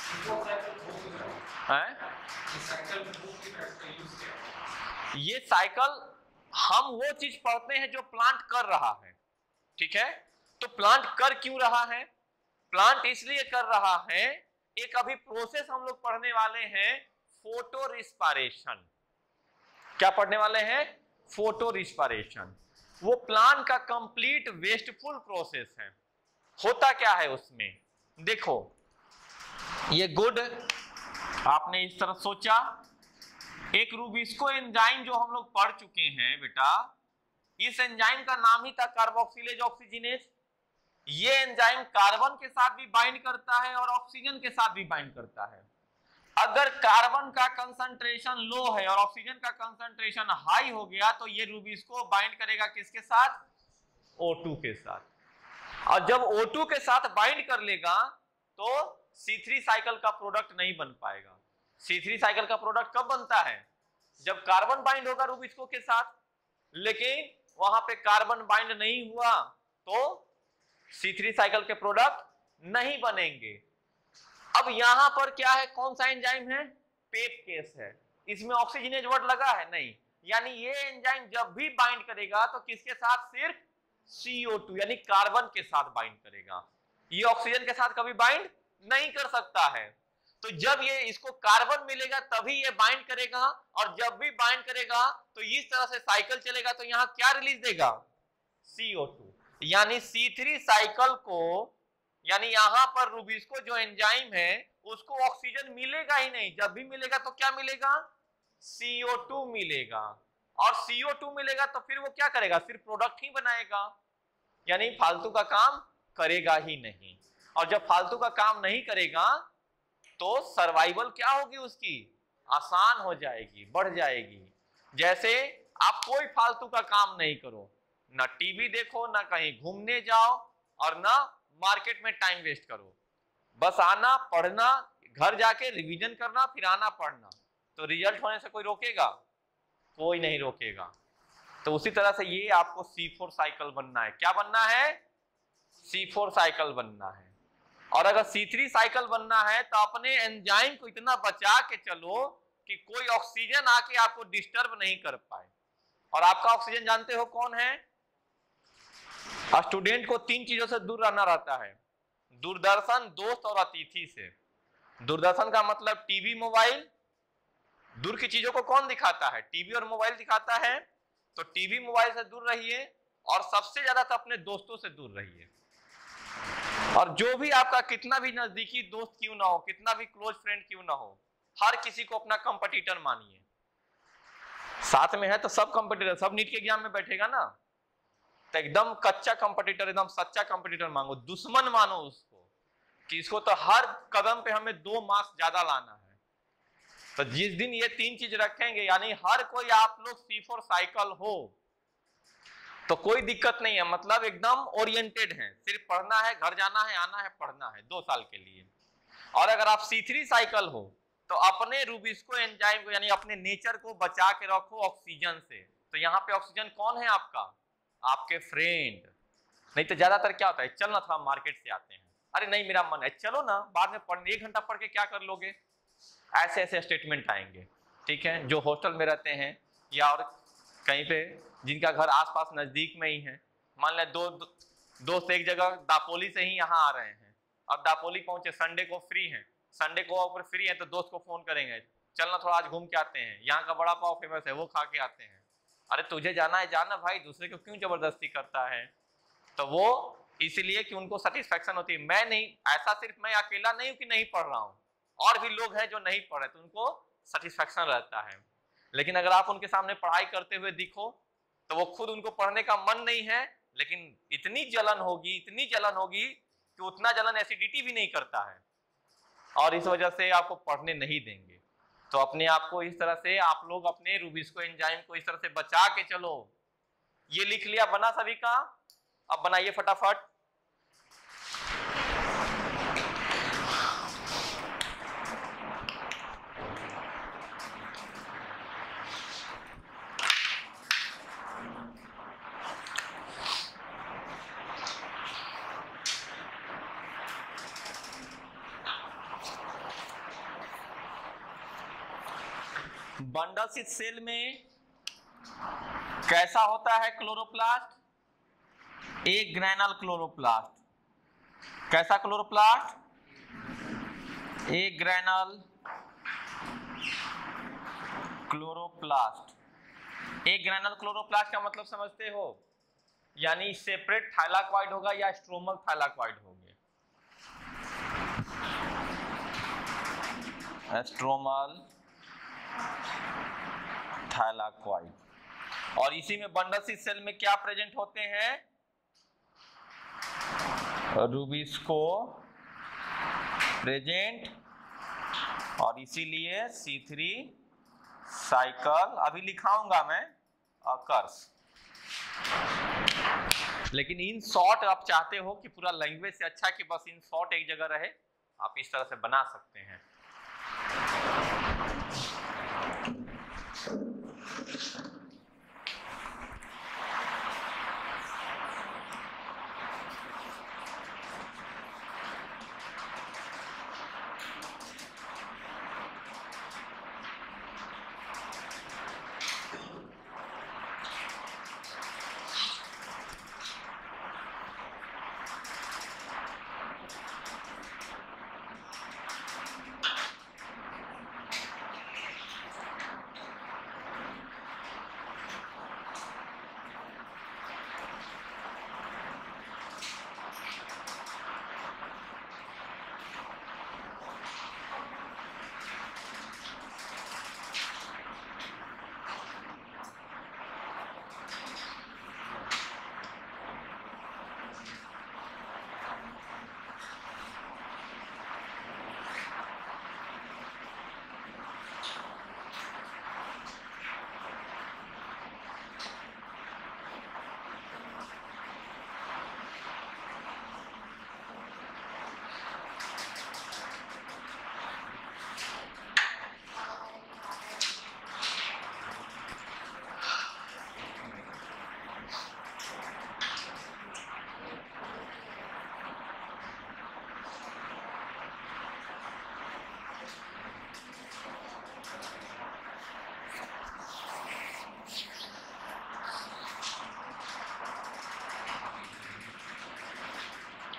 ये cycle हम वो चीज पढ़ते हैं जो प्लांट कर रहा है, ठीक है? तो प्लांट कर क्यों रहा है? प्लांट इसलिए कर रहा है, एक अभी प्रोसेस हम लोग पढ़ने वाले हैं, फोटो रिस्पायरेशन। क्या पढ़ने वाले हैं? Photo respiration. वो प्लांट का कंप्लीट वेस्टफुल प्रोसेस है। होता क्या है उसमें? देखो, ये गुड आपने इस तरह सोचा, एक रूबिस्को एंजाइम जो हम लोग पढ़ चुके हैं बेटा, इस एंजाइम का नाम ही था कार्बोक्सिलेज ऑक्सीजनेज। ये एंजाइम कार्बन के साथ भी बाइंड करता है और ऑक्सीजन के साथ भी बाइंड करता है। अगर कार्बन का कंसंट्रेशन लो है और ऑक्सीजन का कंसंट्रेशन हाई हो गया, तो ये रूबिस्को बाइंड करेगा किसके साथ? ओ टू के साथ। और जब ओ टू के साथ बाइंड कर लेगा तो सी थ्री साइकिल का प्रोडक्ट नहीं बन पाएगा। सी थ्री साइकिल का प्रोडक्ट कब बनता है? जब कार्बन बाइंड होगा रूबिस्को के साथ, लेकिन वहां पे कार्बन बाइंड नहीं हुआ तो सी थ्री साइकिल के प्रोडक्ट नहीं बनेंगे। अब यहां पर क्या है? कौन सा एंजाइम है? पेप केस है। इसमें ऑक्सीजनेज वर्ड लगा है? नहीं। यानी ये एंजाइम जब भी बाइंड करेगा तो किसके साथ? सिर्फ सी ओ टू यानी कार्बन के साथ बाइंड करेगा। ये ऑक्सीजन के साथ कभी बाइंड नहीं कर सकता है। तो जब ये इसको कार्बन मिलेगा तभी ये बाइंड करेगा, और जब भी बाइंड करेगा तो इस तरह से साइकिल चलेगा, तो यहां क्या रिलीज देगा? C O two. यानी सी थ्री साइकिल को, यानी यहां पर रूबिस्को जो एंजाइम है उसको ऑक्सीजन मिलेगा ही नहीं। जब भी मिलेगा तो क्या मिलेगा? सी ओ टू मिलेगा। और सी ओ टू मिलेगा तो फिर वो क्या करेगा? सिर्फ प्रोडक्ट ही बनाएगा, यानी फालतू का काम करेगा ही नहीं। और जब फालतू का काम नहीं करेगा तो सर्वाइवल क्या होगी उसकी? आसान हो जाएगी, बढ़ जाएगी। जैसे आप कोई फालतू का काम नहीं करो, ना टीवी देखो, ना कहीं घूमने जाओ, और ना मार्केट में टाइम वेस्ट करो। बस आना, पढ़ना, घर जाके रिवीजन करना, फिर आना पढ़ना। तो रिजल्ट होने से कोई रोकेगा? कोई नहीं रोकेगा। तो उसी तरह से ये आपको सी फोर साइकिल बनना है। क्या बनना है? सी फोर साइकिल बनना है। और अगर सी थ्री साइकिल बनना है तो अपने एंजाइम को इतना बचा के चलो कि कोई ऑक्सीजन आके आपको डिस्टर्ब नहीं कर पाए। और आपका ऑक्सीजन जानते हो कौन है? स्टूडेंट को तीन चीजों से दूर रहना रहता है, दूरदर्शन, दोस्त और अतिथि से। दूरदर्शन का मतलब टीवी, मोबाइल। दूर की चीजों को कौन दिखाता है? टीवी और मोबाइल दिखाता है। तो टीवी मोबाइल से दूर रहिए और सबसे ज्यादा तो अपने दोस्तों से दूर रहिए। और जो भी आपका कितना भी नजदीकी दोस्त क्यों ना हो, कितना भी क्लोज फ्रेंड क्यों ना हो, हर किसी को अपना कंपटीटर मानिए। साथ में है तो सब कंपटीटर, सब नीट के एग्जाम में बैठेगा ना, तो एकदम कच्चा कंपटीटर, एकदम सच्चा कंपटीटर मांगो, दुश्मन मानो उसको कि इसको तो हर कदम पे हमें दो मार्क्स ज्यादा लाना है। तो जिस दिन ये तीन चीज रखेंगे, यानी हर कोई आप लोग सी फोर साइकिल हो तो कोई दिक्कत नहीं है, मतलब एकदम ओरिएंटेड है, सिर्फ पढ़ना है, घर जाना है, आना है, पढ़ना है दो साल के लिए। और अगर आप सी थ्री साइकिल हो तो अपने रूबिस्को एंजाइम को यानी अपने नेचर को बचा के रखो ऑक्सीजन से। तो यहाँ पे ऑक्सीजन कौन है आपका? आपके फ्रेंड। नहीं तो ज्यादातर क्या होता है, चल ना थोड़ा मार्केट से आते हैं, अरे नहीं मेरा मन है, चलो ना बाद में पढ़ने, एक घंटा पढ़ के क्या कर लोगे, ऐसे ऐसे स्टेटमेंट आएंगे। ठीक है, जो हॉस्टल में रहते हैं या और कहीं पे जिनका घर आसपास नजदीक में ही है, मान लें दो दोस्त एक जगह दापोली से ही यहाँ आ रहे हैं, अब दापोली पहुंचे, संडे को फ्री हैं, संडे को ऊपर फ्री है तो दोस्त को फोन करेंगे, चलना थोड़ा आज घूम के आते हैं, यहाँ का बड़ा पाव फेमस है, वो खा के आते हैं। अरे तुझे जाना है जाना भाई, दूसरे को क्यों जबरदस्ती करता है? तो वो इसलिए कि उनको सेटिस्फेक्शन होती है। मैं नहीं, ऐसा सिर्फ मैं अकेला नहीं हूं कि नहीं पढ़ रहा हूँ, और भी लोग हैं जो नहीं पढ़े तो उनको सेटिस्फेक्शन रहता है। लेकिन अगर आप उनके सामने पढ़ाई करते हुए दिखो तो वो खुद, उनको पढ़ने का मन नहीं है, लेकिन इतनी जलन होगी, इतनी जलन होगी कि उतना जलन एसिडिटी भी नहीं करता है, और इस वजह से आपको पढ़ने नहीं देंगे। तो अपने आप को इस तरह से आप लोग अपने रूबिस्को एंजाइम को इस तरह से बचा के चलो। ये लिख लिया, बना सभी का? अब बनाइए फटाफट। बंडल स्थित सेल में कैसा होता है क्लोरोप्लास्ट? एक ग्रैनल क्लोरोप्लास्ट। कैसा क्लोरोप्लास्ट? एक ग्रैनल क्लोरोप्लास्ट। एक ग्रैनल क्लोरोप्लास्ट का मतलब समझते हो? यानी सेपरेट थाइलाक्वाइड होगा या स्ट्रोमल थाइलाक्वाइड होंगे। Stromal thylakoid. और इसी में बंडल स्थित सेल में क्या प्रेजेंट होते हैं? रूबिस्को प्रेजेंट, और इसीलिए सी थ्री साइकिल अभी लिखाऊंगा मैं अकर्स। लेकिन इन शॉर्ट आप चाहते हो कि पूरा लैंग्वेज से अच्छा कि बस इन शॉर्ट एक जगह रहे, आप इस तरह से बना सकते हैं।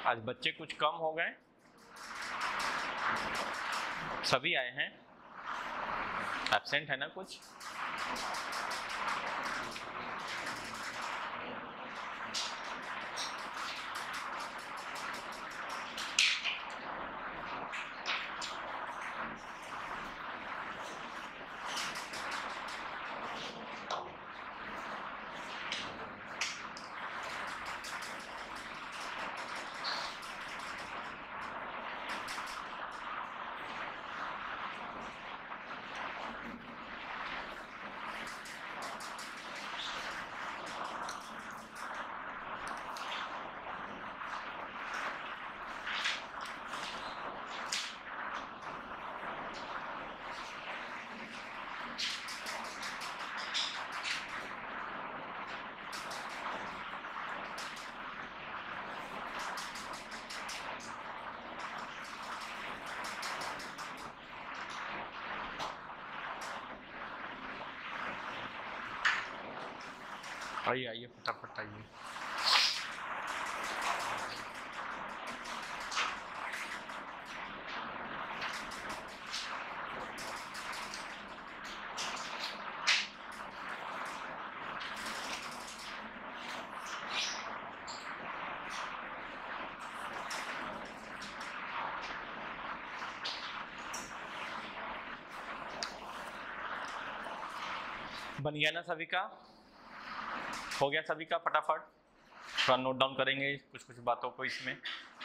आज बच्चे कुछ कम हो गए, सभी आए हैं, एब्सेंट है ना कुछ? आइए आइए फटाफट आइए। बन गया ना सभी का? हो गया सभी का? फटाफट थोड़ा नोट डाउन करेंगे कुछ कुछ बातों को इसमें।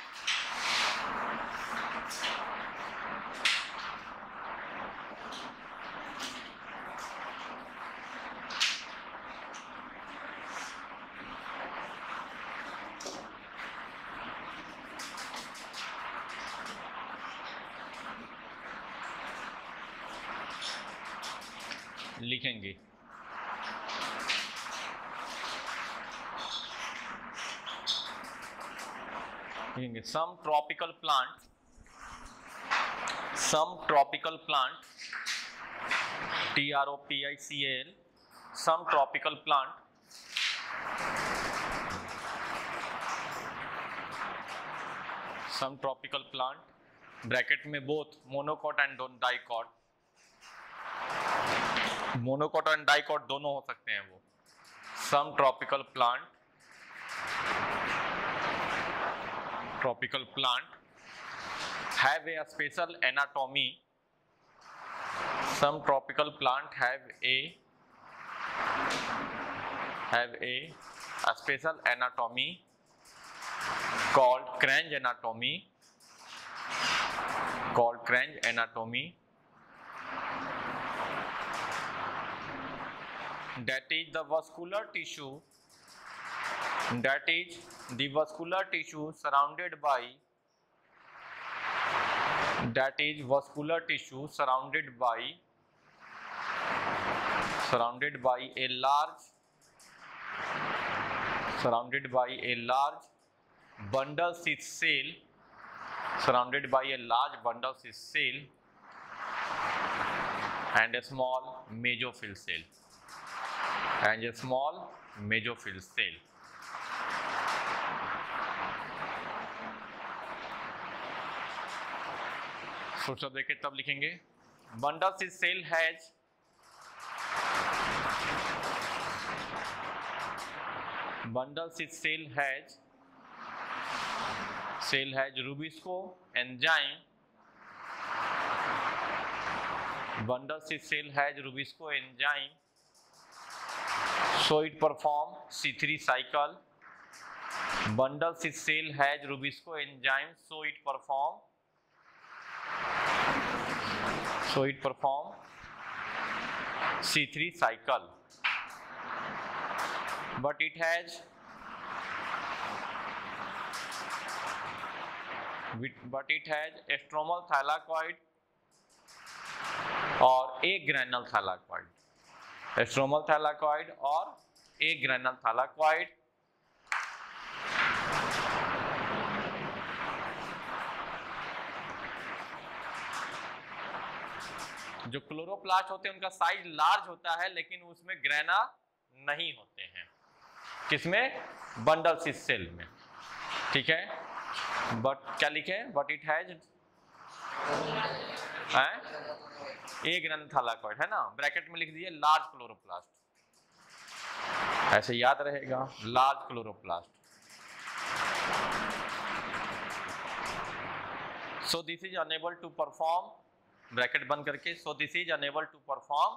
लिखेंगे some tropical plant some tropical plant T R O P I C A L some tropical plant some tropical plant bracket में both monocot and dicot monocot and dicot दोनों हो सकते हैं वो। some tropical plant tropical plant have a special anatomy some tropical plant have a have a, a special anatomy called Cranch anatomy called Cranch anatomy that is the vascular tissue that is the vascular tissue surrounded by that is vascular tissue surrounded by surrounded by a large surrounded by a large bundle sheath cell surrounded by a large bundle sheath cell and a small mesophyll cell and a small mesophyll cell सोच देखे तब लिखेंगे bundle sheath cell has bundle sheath cell has cell has rubisco enzyme bundle sheath cell has rubisco enzyme so it perform C three cycle bundle sheath cell has Rubisco enzyme so it perform so it perform C three cycle but it has but it has a stromal thylakoid or a granule thylakoid a stromal thylakoid or a granule thylakoid जो chloroplast होते हैं उनका size large होता है लेकिन उसमें grana नहीं होते हैं। किसमें? बंडल शीथ सेल में। ठीक है, बट क्या लिखे, but it has a granular thylakoid, है ना, ब्रैकेट में लिख दीजिए लार्ज क्लोरोप्लास्ट, ऐसे याद रहेगा, large chloroplast. So this is unable to perform, bracket बंद करके, so this is unable to perform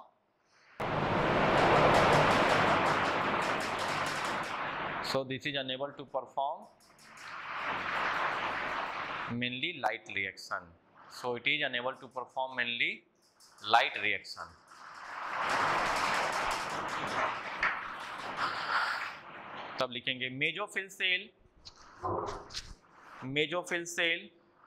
so this is unable to perform mainly light reaction, so it is unable to perform mainly light reaction. तब लिखेंगे mesophyll cell, mesophyll cell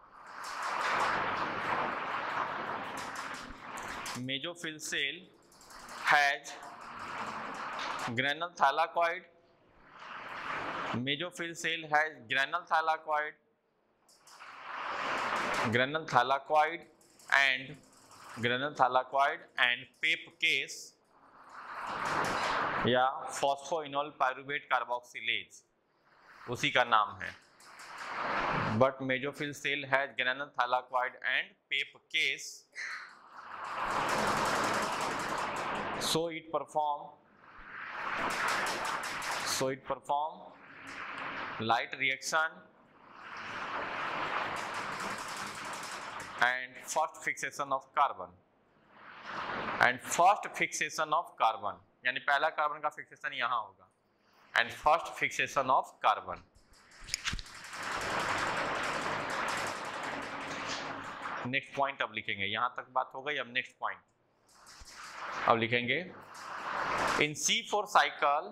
mesophyll cell has granule thylakoid, mesophyll cell has granule thylakoid, granule thylakoid and granule thylakoid and PEP case या phosphoenol pyruvate carboxylase उसी का नाम है, but mesophyll cell has granule thylakoid and PEP case, so it perform so it perform light reaction and first fixation of carbon and first fixation of carbon, यानी पहला carbon का fixation यहां होगा, and first fixation of carbon। Next point अब लिखेंगे, यहां तक बात हो गई, अब नेक्स्ट पॉइंट अब लिखेंगे in C four cycle,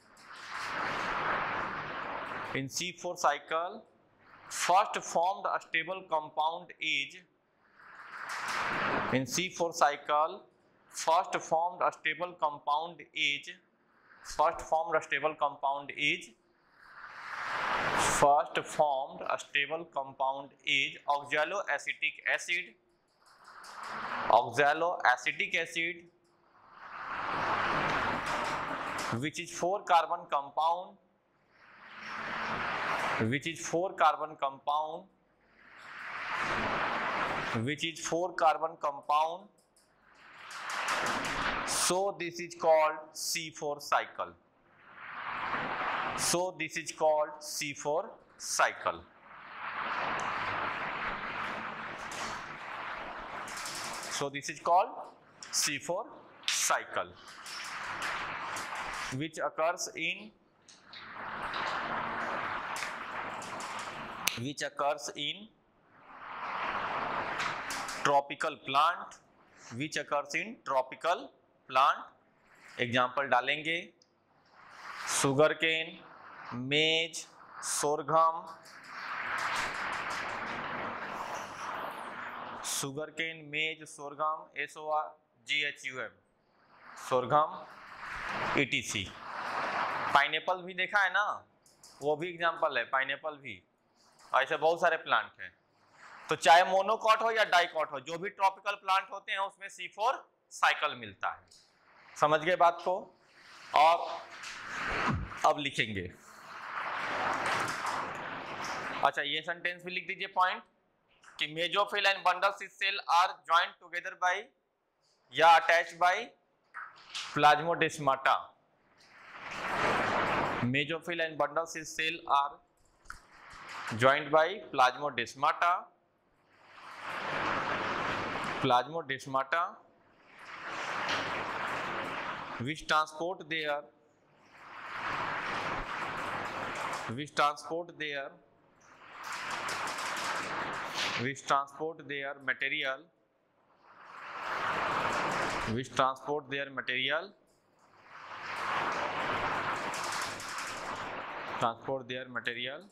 in C four cycle first formed a stable compound is, in C four cycle first formed a stable compound is, first formed a stable compound is first formed a stable compound is oxaloacetic acid, oxaloacetic acid which is four carbon compound, which is four carbon compound, which is four carbon compound, so this is called C four cycle, so this is called C four cycle। So this is called C four cycle which occurs in which occurs in tropical plant, which occurs in tropical plant। Example डालेंगे sugar cane, maize, sorghum, sugar cane, maize, sorghum, S O R G H U M, sorghum, E T C. Pineapple भी देखा है ना, वो भी example है, pineapple भी, ऐसे बहुत सारे प्लांट हैं। तो चाहे मोनोकॉट हो या डाइकॉट हो, जो भी ट्रॉपिकल प्लांट होते हैं उसमें सी फोर साइकिल मिलता है। समझ गए बात को? और अब लिखेंगे, अच्छा ये सेंटेंस भी लिख दीजिए पॉइंट कि mesophyll and bundle cell are joint together by या attached by plasmodesmata. Mesophyll and bundle cell are joined by plasmodesmata, plasmodesmata which transport their which transport their which transport their material which transport their material transport their material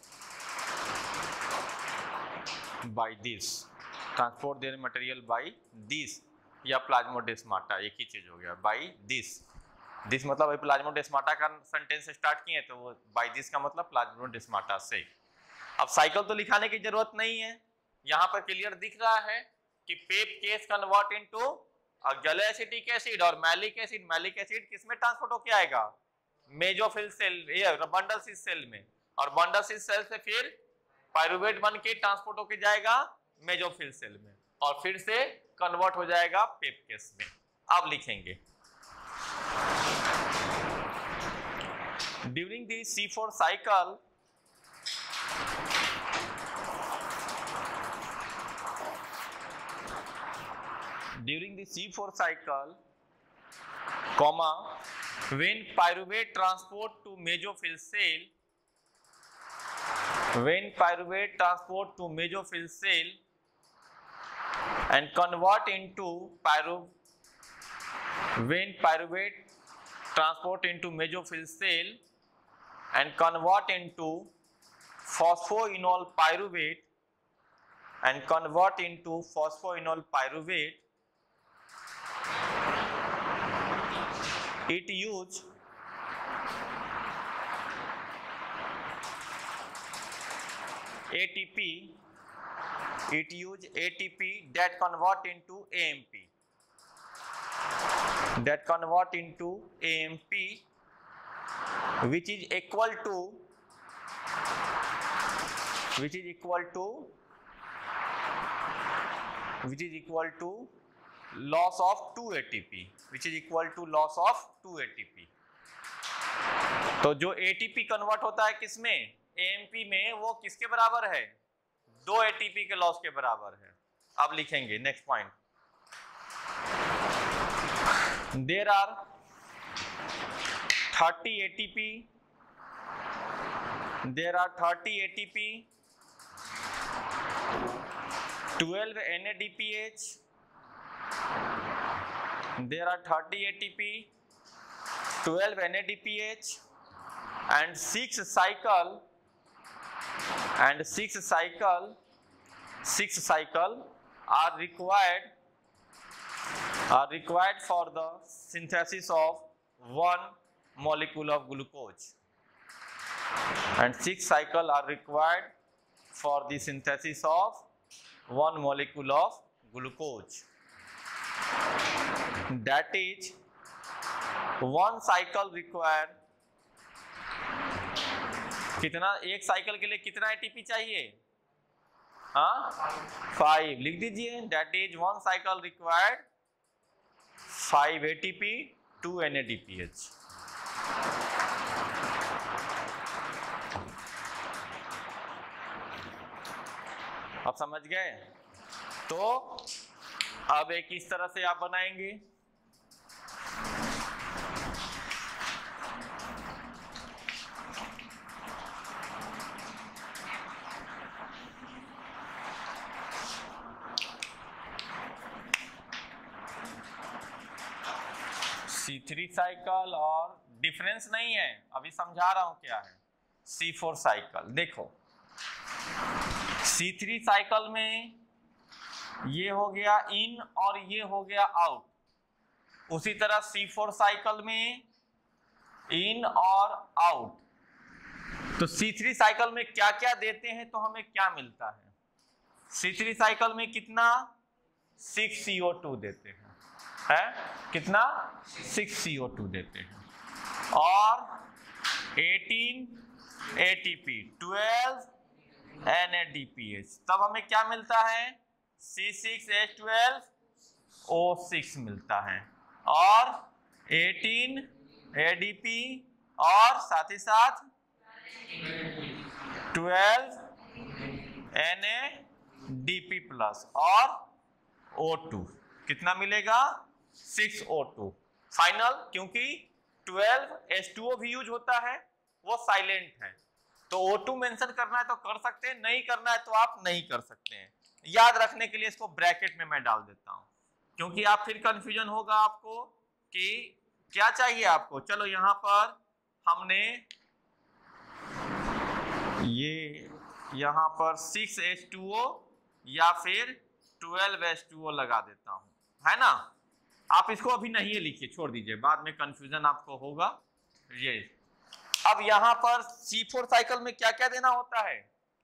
by this, transport their material by this या plasmodesmata, एक ही चीज हो गया, by this। this मतलब अभी plasmodesmata का sentence start किए तो वो by this का मतलब प्लाज्मोडेस्माटा से। अब साइकिल तो लिखाने की जरूरत नहीं है, यहाँ पर क्लियर दिख रहा है कि PEP case convert into oxaloacetic acid और मैलिक एसिड, मैलिक एसिड किसमें ट्रांसपोर्ट होके आएगा? मेजोफिल सेल, ये बंडल सिस सेल में, और बंडल सिस सेल से फिर पायरुवेट बन के ट्रांसपोर्ट होके जाएगा मेसोफिल सेल में और फिर से कन्वर्ट हो जाएगा पेपकेस में। अब लिखेंगे during the C four cycle during the C four cycle comma when pyruvate transport to mesophyll cell when pyruvate transport to mesophyll cell and convert into pyru when pyruvate transport into mesophyll cell and convert into phosphoenol pyruvate and convert into phosphoenol pyruvate, it use A T P, it use A T P that convert into A M P, that convert into A M P, which is equal to which is equal to which is equal to loss of two A T P, which is equal to loss of two A T P. तो जो A T P convert होता है किसमें, A M P में, वो किसके बराबर है, दो A T P के लॉस के बराबर है। अब लिखेंगे next point, there are thirty A T P, there are thirty A T P, twelve N A D P H, there are thirty A T P, twelve N A D P H and six cycle and six cycle six cycle are required are required for the synthesis of one molecule of glucose, and six cycle are required for the synthesis of one molecule of glucose. That is, one cycle require कितना, एक cycle के लिए कितना ATP चाहिए, हाँ five, लिख दीजिए। That is one cycle required five ATP two NADPH. अब समझ गए? तो अब एक इस तरह से आप बनाएंगे, सी थ्री साइकिल, और डिफरेंस नहीं है, अभी समझा रहा हूं क्या है। सी फोर साइकिल देखो, सी थ्री साइकिल में ये हो गया इन और ये हो गया आउट। उसी तरह सी फोर साइकिल में इन और आउट। तो सी थ्री साइकिल में क्या क्या देते हैं तो हमें क्या मिलता है? सी थ्री साइकिल में कितना, सिक्स सी ओ टू देते हैं, है कितना, सिक्स सी ओ टू देते हैं, और eighteen A T P, twelve N A D P H. तब हमें क्या मिलता है, C six H twelve O six मिलता है, और एटीन ए डी पी, और साथ ही साथ twelve N A D P plus और ओ टू। कितना मिलेगा, सिक्स ओ टू फाइनल, क्योंकि ट्वेल्व एच टू ओ भी यूज होता है, वो साइलेंट है। तो ओ टू मेंशन करना है तो कर सकते हैं, नहीं करना है तो आप नहीं कर सकते हैं। याद रखने के लिए इसको ब्रैकेट में मैं डाल देता हूं, क्योंकि आप फिर कंफ्यूजन होगा आपको कि क्या चाहिए आपको। चलो यहां पर हमने ये यहां पर सिक्स एच टू ओ या फिर ट्वेल्व एच टू ओ लगा देता हूं, है ना। आप इसको अभी नहीं लिखिए, छोड़ दीजिए, बाद में कंफ्यूजन आपको होगा। ये अब यहां पर सी फोर साइकिल में क्या क्या देना होता है,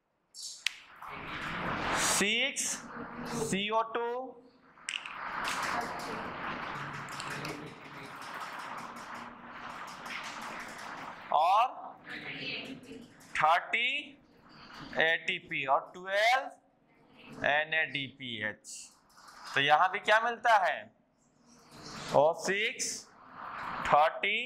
सिक्स सी ओ टू, और थर्टी एटीपी और twelve N A D P H. तो यहां भी क्या मिलता है, O six thirty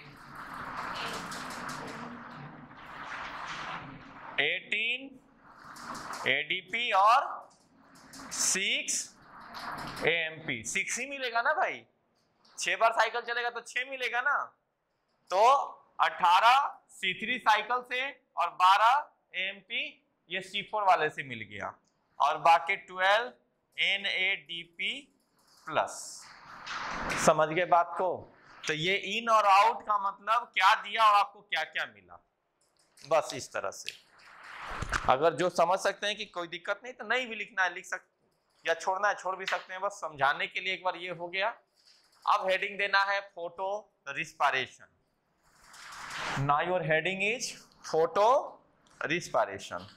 eighteen ADP और सिक्स एएमपी। सिक्स ही मिलेगा ना भाई, छह बार साइकिल चलेगा तो छह मिलेगा ना। तो अठारह सी थ्री साइकिल से और बारह एएमपी ये सी फोर वाले से मिल गया, और बाकी twelve N A D P plus. समझ गए बात को? तो ये इन और आउट का मतलब क्या दिया और आपको क्या क्या मिला, बस इस तरह से। अगर जो समझ सकते हैं कि कोई दिक्कत नहीं तो नहीं भी लिखना है लिख सकते, या छोड़ना है छोड़ भी सकते हैं, बस समझाने के लिए एक बार ये हो गया। अब हेडिंग देना है photo respiration. Now your heading is photo respiration.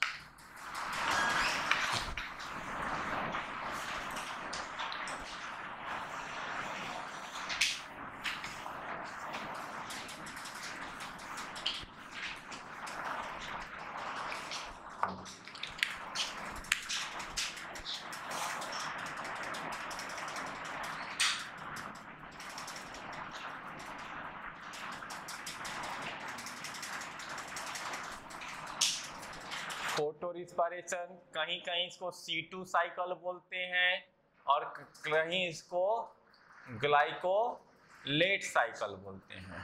Photo respiration, कहीं कहीं इसको सी टू साइकिल बोलते हैं और कहीं इसको ग्लाइकोलेट साइकिल बोलते हैं।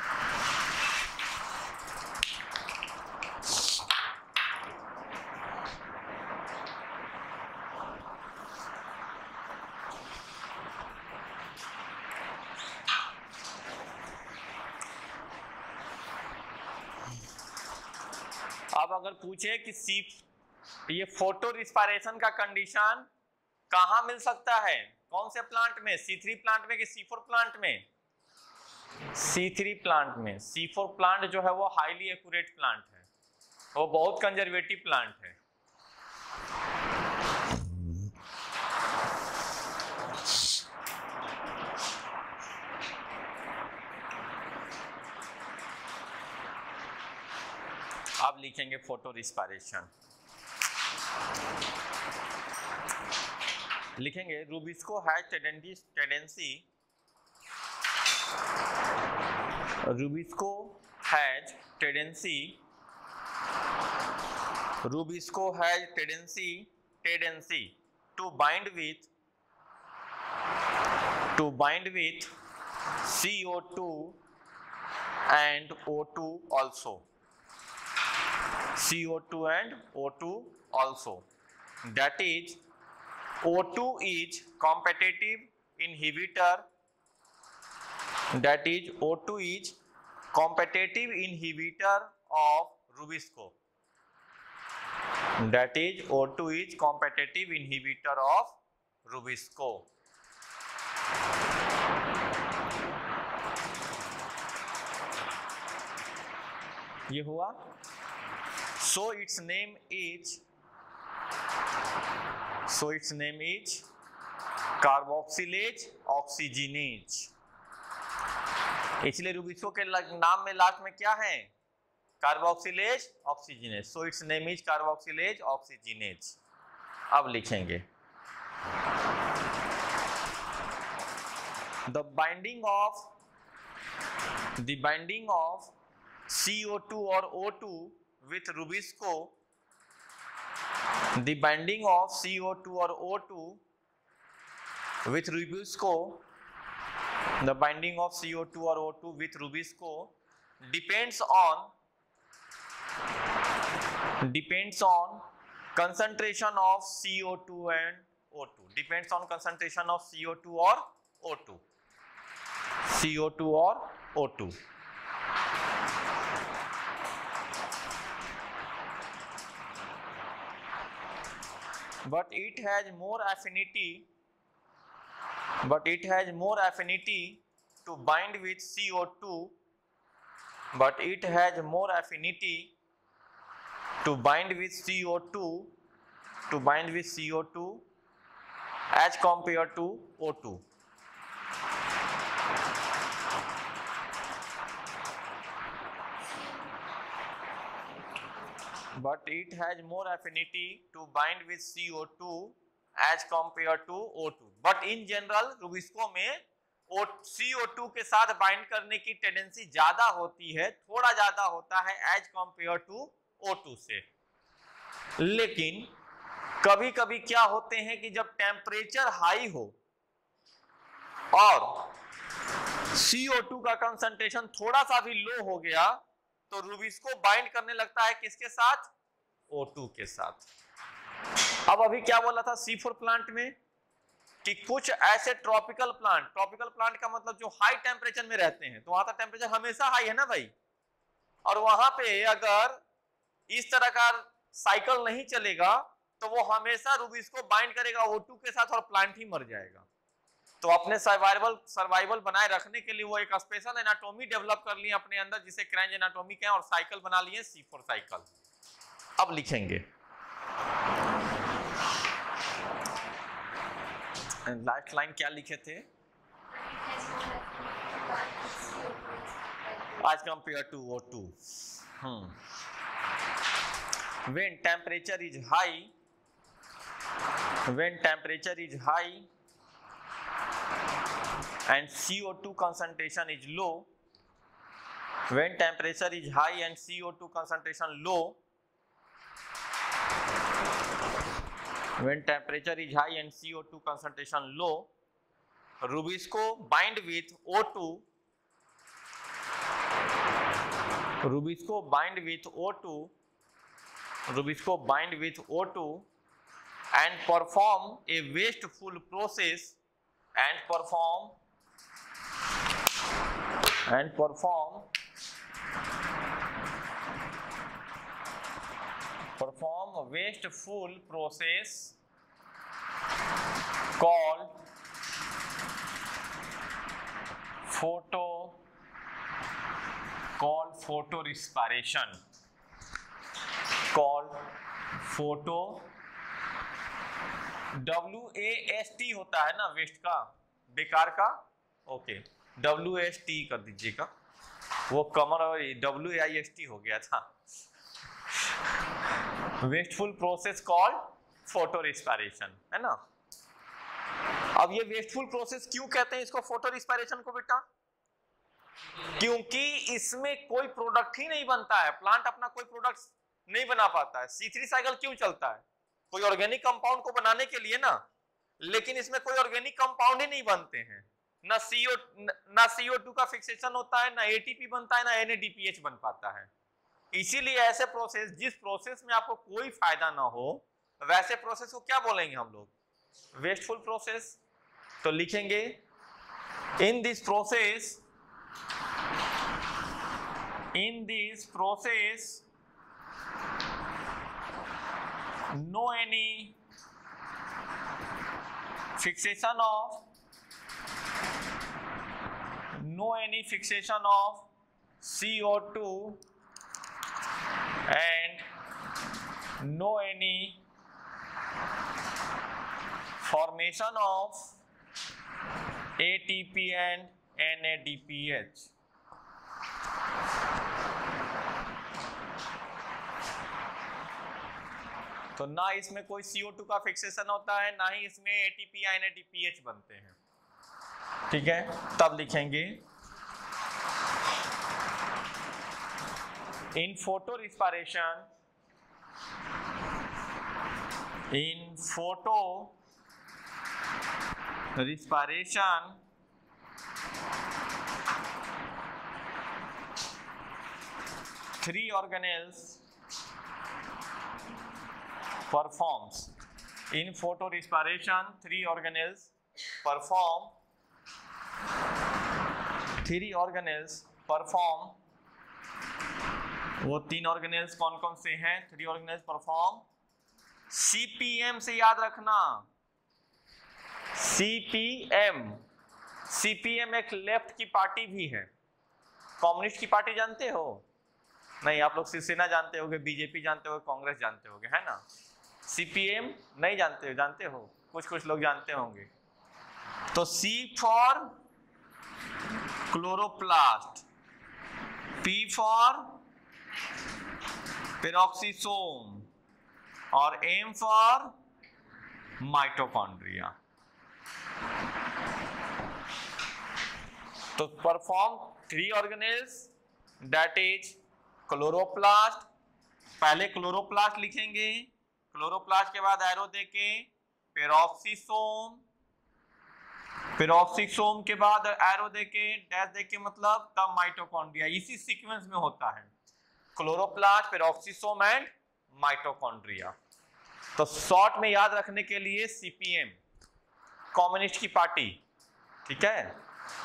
अब अगर पूछे कि सी ये फोटो रिस्पायरेशन का कंडीशन कहां मिल सकता है, कौन से प्लांट में, सी थ्री प्लांट में कि सी फोर प्लांट में? सी थ्री प्लांट में। सी फोर प्लांट जो है वो हाईली एक्यूरेट प्लांट है, वो बहुत कंजर्वेटिव प्लांट है। अब लिखेंगे फोटो रिस्पायरेशन, लिखेंगे rubisco has tendency rubisco has tendency rubisco has tendency tendency to bind with to bind with C O two and O two also. C O two and O two also. That is, O two is competitive inhibitor. That is, O two is competitive inhibitor of Rubisco. That is, O two is competitive inhibitor of Rubisco. ये हुआ। So its name is so its name is carboxylase oxygenase. इसलिए rubisco के नाम में last में क्या है, carboxylase oxygenase. So its name is carboxylase oxygenase. अब लिखेंगे the binding of the binding of C O two or O two with Rubisco, the binding of C O two or O two with Rubisco, the binding of C O two or O two with Rubisco depends on depends on concentration of C O two and O two. Depends on concentration of C O two or O two. C O two or O two. But it has more affinity but it has more affinity to bind with C O two but it has more affinity to bind with C O two to bind with C O two as compared to O two. but it has more affinity to bind with C O two as compared to O two. But in general rubisco में C O two के साथ bind करने की tendency ज्यादा होती है, थोड़ा ज्यादा होता है as compare to O two से। लेकिन कभी कभी क्या होते हैं कि जब टेम्परेचर हाई हो और C O two का कंसंट्रेशन थोड़ा सा भी लो हो गया तो रुबिस्को बाइंड करने लगता है किसके साथ? O two के साथ। अब अभी क्या बोला था C four प्लांट में कि कुछ ऐसे ट्रॉपिकल प्लांट, ट्रॉपिकल प्लांट का मतलब जो हाई टेम्परेचर में रहते हैं, तो वहां का टेम्परेचर हमेशा हाई है ना भाई, और वहां पे अगर इस तरह का साइकिल नहीं चलेगा तो वो हमेशा रुबिस्को बाइंड करेगा O two के साथ और प्लांट ही मर जाएगा। तो अपने सर्वाइवल सर्वाइवल बनाए रखने के लिए वो एक स्पेशल एनाटॉमी डेवलप कर लिए अपने अंदर जिसे क्रेंज एनाटॉमी कहते हैं और साइकिल बना लिए C four साइकिल। अब लिखेंगे लास्ट लाइन क्या लिखे थे? as compared to O two. Hmm. When temperature is high, when temperature is high and C O two concentration is low, when temperature is high and C O two concentration low, when temperature is high and C O two concentration low, rubisco bind with O two, rubisco bind with O two, rubisco bind with O two and perform a wasteful process and perform and perform perform a wasteful process called photo called photo respiration called photo W A S T होता है ना waste का, बेकार का, okay W A S T कर दीजिएगा, वो कमर और W A I S T हो गया था। Wasteful process called photorespiration, है ना। अब ये वेस्टफुल प्रोसेस क्यों कहते हैं इसको, फोटो रिस्पायरेशन को बेटा? क्योंकि इसमें कोई प्रोडक्ट ही नहीं बनता है, प्लांट अपना कोई प्रोडक्ट नहीं बना पाता है। सी थ्री साइकिल क्यों चलता है? कोई ऑर्गेनिक कंपाउंड को बनाने के लिए ना, लेकिन इसमें कोई ऑर्गेनिक कंपाउंड ही नहीं बनते हैं, ना सीओ ना सी ओ टू का फिक्सेशन होता है, ना ए टी पी बनता है, ना N A D P H बन पाता है। इसीलिए ऐसे प्रोसेस, जिस प्रोसेस में आपको कोई फायदा ना हो, वैसे प्रोसेस को क्या बोलेंगे हम लोग? Wasteful process. तो लिखेंगे in this process in this process no any fixation of no any fixation of C O two and no any formation of A T P and N A D P H. तो ना इसमें कोई सी O to का fixation होता है, ना ही इसमें ए टी पी या N A D P H बनते हैं, ठीक है। तब लिखेंगे in photorespiration in photorespiration three organelles performs in photo respiration three organelles perform three organelles perform वो तीन ऑर्गेनेल्स कौन कौन से हैं? Three organelles perform C P M से याद रखना, C P M C P M एक लेफ्ट की पार्टी भी है। कम्युनिस्ट की पार्टी जानते हो? नहीं, आप लोग शिवसेना जानते होगे, बीजेपी जानते होगे, कांग्रेस जानते होगे, है ना। सी पी एम नहीं जानते हो? जानते हो, कुछ कुछ लोग जानते होंगे। तो C for chloroplast, P for peroxisome और एम फॉर माइटोकॉन्ड्रिया। तो perform three organelles that is chloroplast, पहले क्लोरोप्लास्ट लिखेंगे, क्लोरोप्लास्ट के बाद एरो देके पेरोक्सिसोम, पेरोक्सिसोम के बाद एरो देके डैश देके मतलब तब माइटोकॉन्ड्रिया। इसी सीक्वेंस में होता है क्लोरोप्लास्ट, पेरोक्सिसोम एंड माइटोकॉन्ड्रिया। तो शॉर्ट में याद रखने के लिए सीपीएम, कम्युनिस्ट की पार्टी, ठीक है।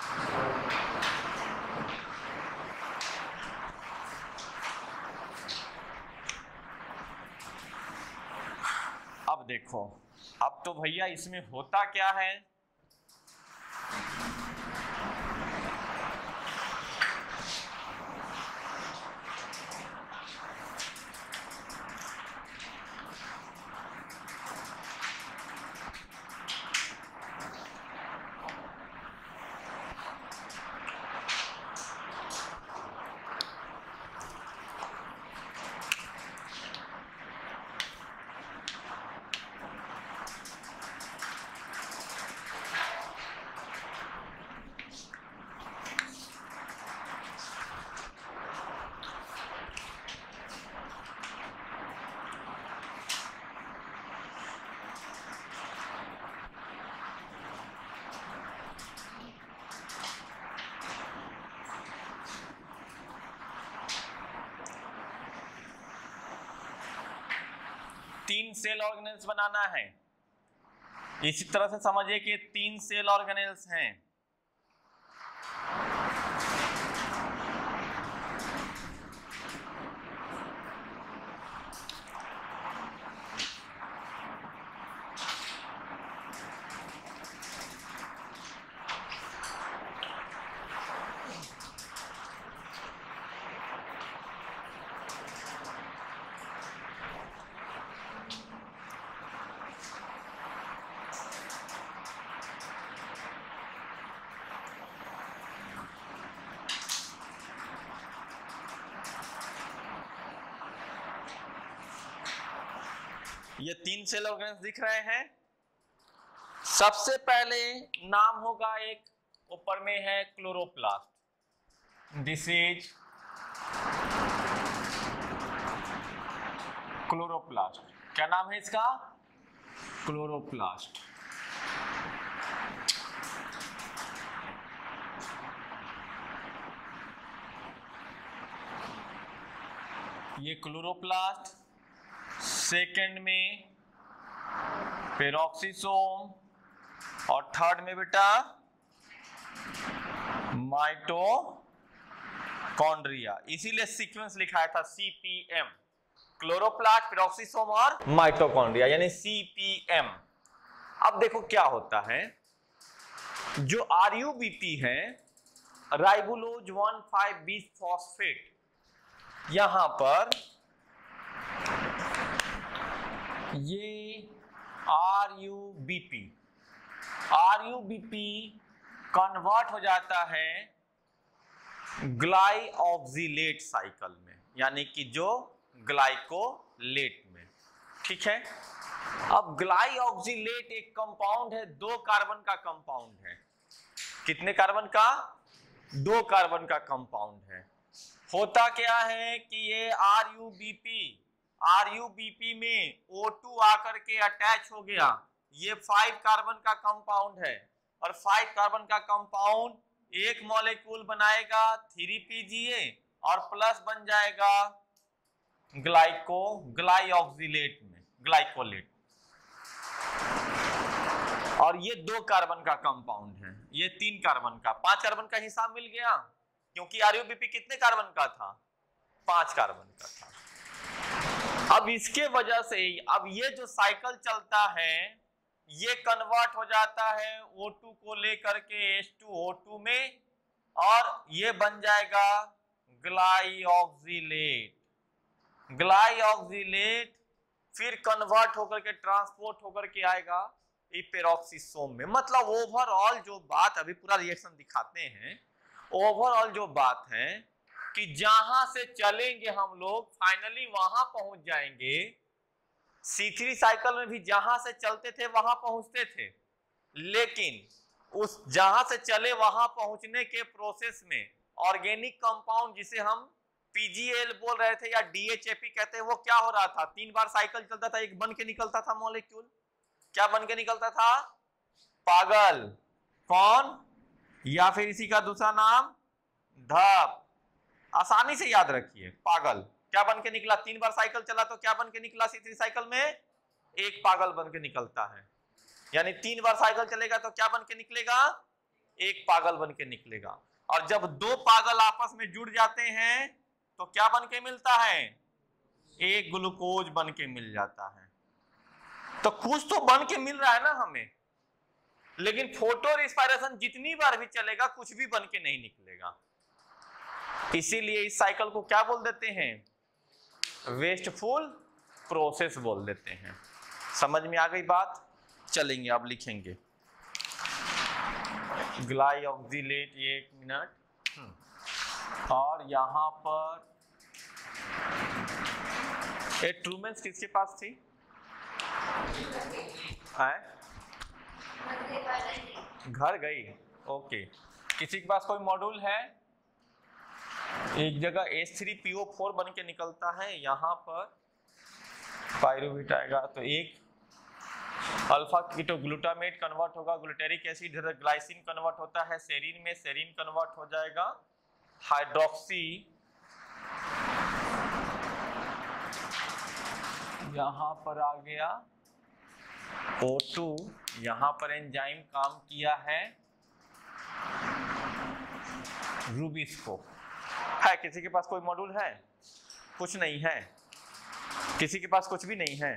अब देखो, अब तो भैया इसमें होता क्या है, तीन सेल ऑर्गेनेल्स बनाना है। इसी तरह से समझिए कि तीन सेल ऑर्गेनेल्स हैं। ये तीन सेल ऑर्गेनेल्स दिख रहे हैं। सबसे पहले नाम होगा, एक ऊपर में है क्लोरोप्लास्ट, दिस इज क्लोरोप्लास्ट। क्या नाम है इसका? क्लोरोप्लास्ट। ये क्लोरोप्लास्ट, सेकंड में पेरोक्सिसोम और थर्ड में बेटा माइटोकॉन्ड्रिया। इसीलिए सीक्वेंस लिखाया था सीपीएम, क्लोरोप्लास्ट, पेरोक्सिसोम और माइटोकॉन्ड्रिया, यानी सीपीएम। अब देखो क्या होता है, जो आरयूबीपी है, राइबोलोज वन फाइव बिसफॉस्फेट, यहां पर ये आरयूबीपी, आरयूबीपी कन्वर्ट हो जाता है ग्लाइऑक्सिलेट साइकिल में, यानी कि जो ग्लाइकोलेट में, ठीक है। अब ग्लाइऑक्सिलेट एक कंपाउंड है, दो कार्बन का कंपाउंड है। कितने कार्बन का? दो कार्बन का कंपाउंड है। होता क्या है कि ये आरयूबीपी, आरयूबीपी में ओ टू आकर के अटैच हो गया। ये फाइव कार्बन का कंपाउंड है, और फाइव कार्बन का कंपाउंड एक मॉलिक्यूल बनाएगा थ्री पीजीए और प्लस बन जाएगा ग्लाइको ग्लाइऑक्सिलेट में, ग्लाइकोलेट। और ये दो कार्बन का कंपाउंड है, ये तीन कार्बन का, पांच कार्बन का हिसाब मिल गया, क्योंकि आरयूबीपी कितने कार्बन का था? पांच कार्बन का था। अब इसके वजह से अब ये जो साइकिल चलता है, ये कन्वर्ट हो जाता है ओ टू को लेकर के एच टू ओ टू में, और ये बन जाएगा ग्लाइऑक्सिलेट। ग्लाइऑक्सिलेट फिर कन्वर्ट होकर के ट्रांसपोर्ट होकर के आएगा पेरोक्सिसोम में। मतलब ओवरऑल जो बात, अभी पूरा रिएक्शन दिखाते हैं, ओवरऑल जो बात है कि जहां से चलेंगे हम लोग फाइनली वहां पहुंच जाएंगे। सी थ्री साइकिल में भी जहां से चलते थे वहां पहुंचते थे, लेकिन उस जहां से चले वहां पहुंचने के प्रोसेस में ऑर्गेनिक कंपाउंड जिसे हम पीजीएल बोल रहे थे या डीएचएपी कहते हैं, वो क्या हो रहा था, तीन बार साइकिल चलता था, एक बन के निकलता था मॉलिक्यूल। क्या बन के निकलता था? पागल। कौन? या फिर इसी का दूसरा नाम धप। आसानी से याद रखिए, पागल क्या बन के निकला? तीन बार साइकिल चला तो क्या बन के निकला? सी थ्री साइकिल में एक पागल बन के निकलता है। यानी तीन बार साइकिल चलेगा तो क्या बन के निकलेगा? एक पागल बन के निकलेगा। और जब दो पागल आपस में जुड़ जाते हैं तो क्या बन के मिलता है? एक ग्लूकोज बन के मिल जाता है। तो कुछ तो बन के मिल रहा है ना हमें, लेकिन फोटो रिस्पायरेशन जितनी बार भी चलेगा कुछ भी बन के नहीं निकलेगा। इसीलिए इस साइकिल को क्या बोल देते हैं? वेस्टफुल प्रोसेस बोल देते हैं। समझ में आ गई बात? चलेंगे अब लिखेंगे ग्लाइऑक्सिलेट, ये एक मिनट। और यहां पर ये ट्रूमेंस किसके पास थी? है? घर गई। ओके, किसी के पास कोई मॉड्यूल है? एक जगह H three P O four बन के निकलता है, यहां पर पायरुवेट आएगा तो एक अल्फा कीटो ग्लूटामेट कन्वर्ट होगा, ग्लूटेरिक एसिड इधर ग्लाइसिन कन्वर्ट होता है सेरीन में, सेरीन कन्वर्ट हो जाएगा हाइड्रोक्सी, यहां पर आ गया ओ टू, यहां पर एंजाइम काम किया है रूबिस्को। है किसी के पास कोई मॉड्यूल है? कुछ नहीं है? किसी के पास कुछ भी नहीं है?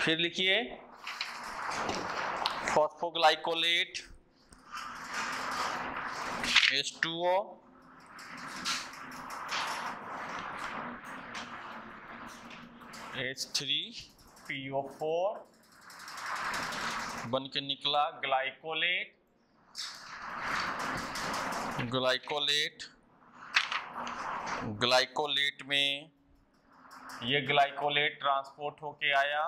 फिर लिखिए phosphoglycolate H two O, H three P O four बन के निकला ग्लाइकोलेट। ग्लाइकोलेट ग्लाइकोलेट में ये ग्लाइकोलेट ट्रांसपोर्ट होके आया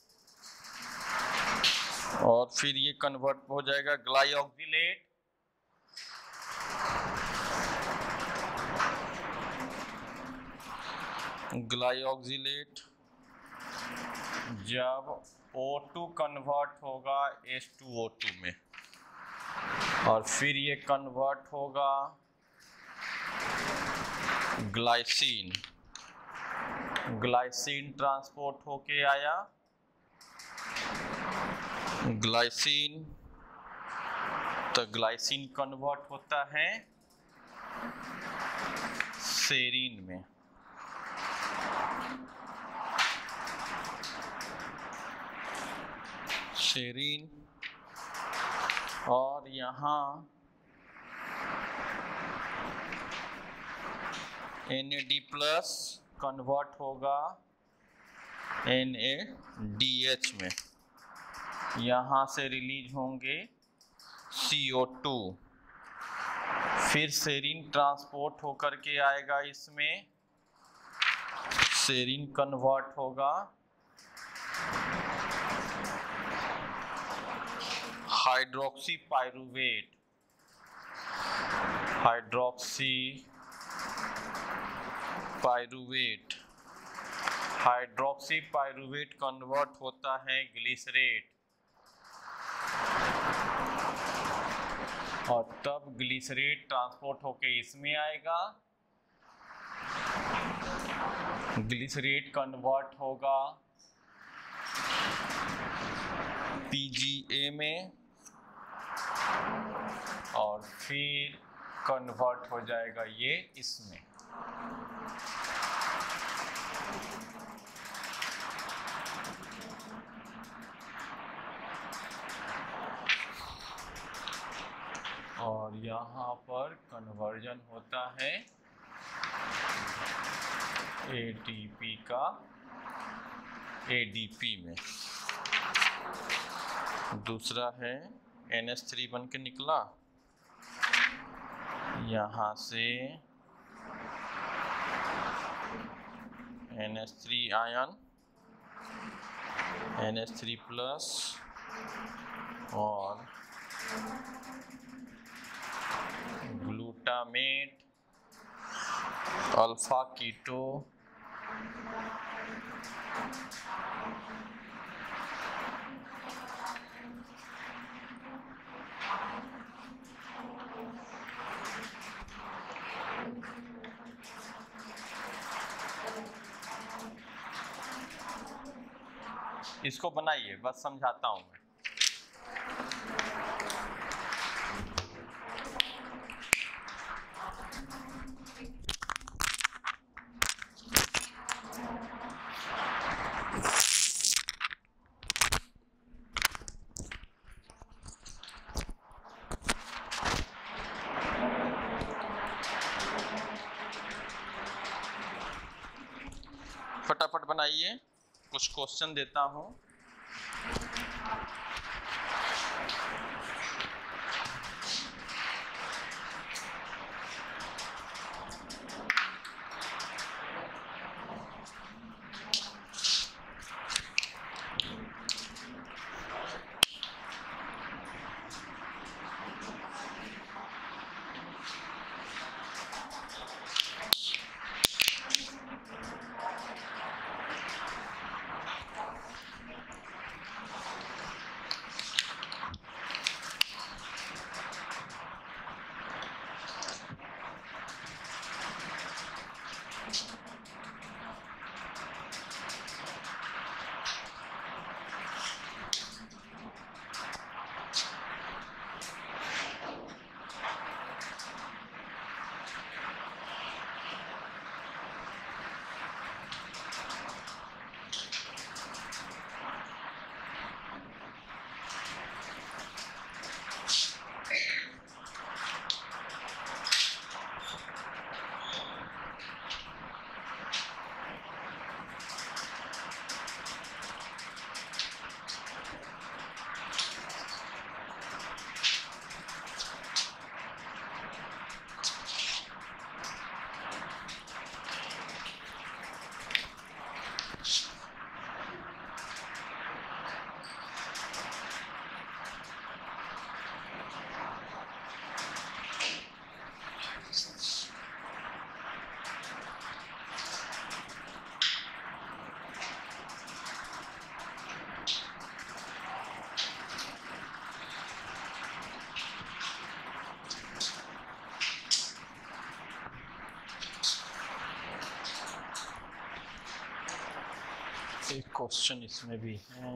और फिर ये कन्वर्ट हो जाएगा ग्लाइऑक्सिलेट। ग्लाइऑक्सिलेट जब ओ टू कन्वर्ट होगा एच टू ओ टू में और फिर ये कन्वर्ट होगा ग्लाइसिन। ग्लाइसिन ट्रांसपोर्ट होके आया, ग्लाइसिन तो ग्लाइसिन कन्वर्ट होता है सेरीन में। सेरीन और यहाँ N A D plus convert होगा एन ए डी एच में। यहाँ से रिलीज होंगे सी ओ टू, फिर सेरीन ट्रांसपोर्ट होकर के आएगा इसमें, सेरीन कन्वर्ट होगा hydroxy pyruvate. Hydroxy pyruvate hydroxy pyruvate convert होता है ग्लिसरेट और तब ग्लिसरेट ट्रांसपोर्ट होके इसमें आएगा, ग्लिसरेट कन्वर्ट होगा पी जी ए में और फिर कन्वर्ट हो जाएगा ये इसमें। और यहाँ पर कन्वर्जन होता है ए टी पी का ए डी पी में। दूसरा है एन एच थ्री बन के निकला, यहाँ से N H three ion, N H three plus और ग्लूटामेट, अल्फा कीटो, इसको बनाइए, बस समझाता हूं मैं। फटाफट बनाइए, कुछ क्वेश्चन देता हूं। एक क्वेश्चन इसमें भी है।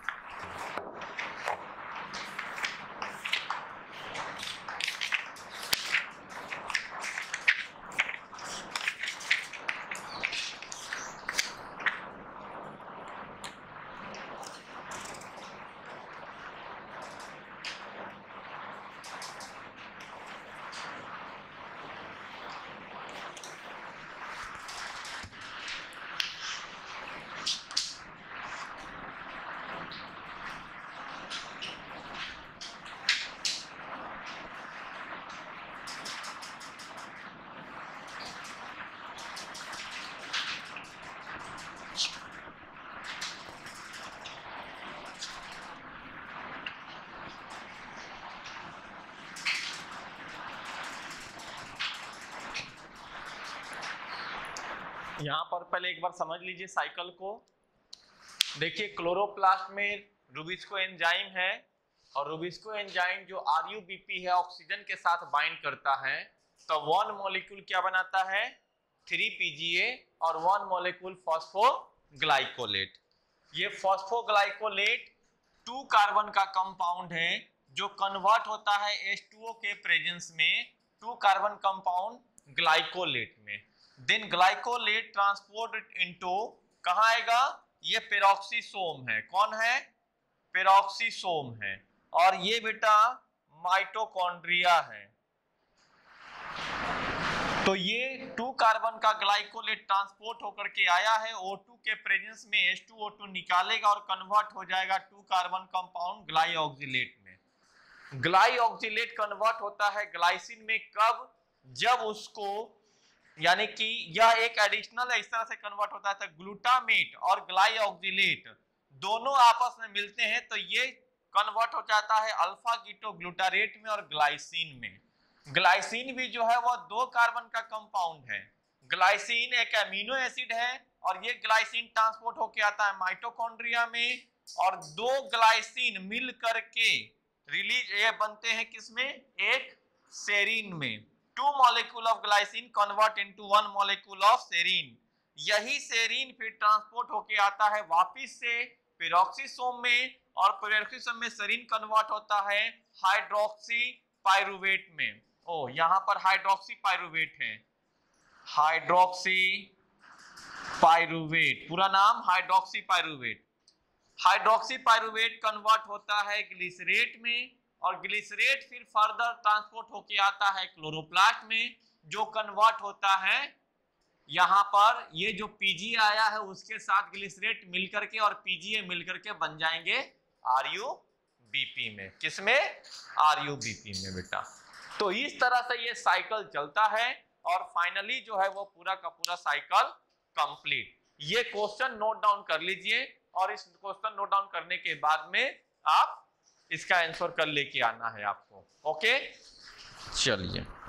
यहां पर पहले एक बार समझ लीजिए साइकिल को। देखिए क्लोरोप्लास्ट में रूबिस्को एंजाइम है और रूबिस्को एंजाइम जो आरयूबीपी है ऑक्सीजन के साथ बाइंड करता है, तो वन मॉलिक्यूल क्या बनाता है, थ्री पीजीए और वन मॉलिक्यूल फॉस्फोग्लाइकोलेट। ये फॉस्फोग्लाइकोलेट टू कार्बन का कंपाउंड है जो कन्वर्ट होता है एच टू ओ के प्रेजेंस में टू कार्बन कंपाउंड ग्लाइकोलेट में। देन ग्लाइकोलेट ट्रांसपोर्ट इनटू कहां आएगा, ये पेरोक्सीसोम है। कौन है, पेरोक्सीसोम है। और ये बेटा माइटोकॉन्ड्रिया है। तो ये टू कार्बन का ग्लाइकोलेट ट्रांसपोर्ट होकर के आया है, ओ टू के प्रेजेंस में एच टू ओ टू निकालेगा और कन्वर्ट हो जाएगा टू कार्बन कंपाउंड ग्लाइऑक्सिलेट में। ग्लाइऑक्सिलेट कन्वर्ट होता है ग्लाइसिन में कब, जब उसको यानी कि यह एक एडिशनल इस तरह से कन्वर्ट होता है, ग्लूटामेट और ग्लाइऑक्सिलेट दोनों आपस में मिलते हैं तो ये कन्वर्ट हो जाता है अल्फा कीटोग्लूटारेट में और ग्लाइसिन में। ग्लाइसिन भी जो है वह दो कार्बन का कंपाउंड है। ग्लाइसिन एक एमिनो एसिड है और ये ग्लाइसिन ट्रांसपोर्ट होके आता है माइटोकॉन्ड्रिया में और दो ग्लाइसिन मिल करके रिलीज ये बनते हैं किसमें, एक सेरीन में। Two molecule of glycine convert into one molecule of serine. यही सेरीन फिर ट्रांसपोर्ट होके आता है वापिस से पेरोक्सीसोम में और पेरोक्सीसोम में सेरीन कन्वर्ट होता है हाइड्रोक्सी पाइरुवेट में। ओ यहां पर हाइड्रोक्सी पाइरुवेट है, हाइड्रोक्सी पाइरुवेट पूरा नाम hydroxy pyruvate. Hydroxy pyruvate convert होता है ग्लिसरेट में और ग्लिसरेट फिर फर्दर ट्रांसपोर्ट होके आता है क्लोरोप्लास्ट में जो कन्वर्ट होता है यहां पर ये जो पीजी आया है उसके साथ ग्लिसरेट मिलकर के और पीजीए मिलकर के बन जाएंगे आरयूबीपी में। किसमें, आरयूबीपी में बेटा। तो इस तरह से ये साइकिल चलता है और फाइनली जो है वो पूरा का पूरा साइकिल कंप्लीट। ये क्वेश्चन नोट डाउन कर लीजिए और इस क्वेश्चन नोट डाउन करने के बाद में आप इसका आंसर कर लेके आना है आपको। ओके चलिए।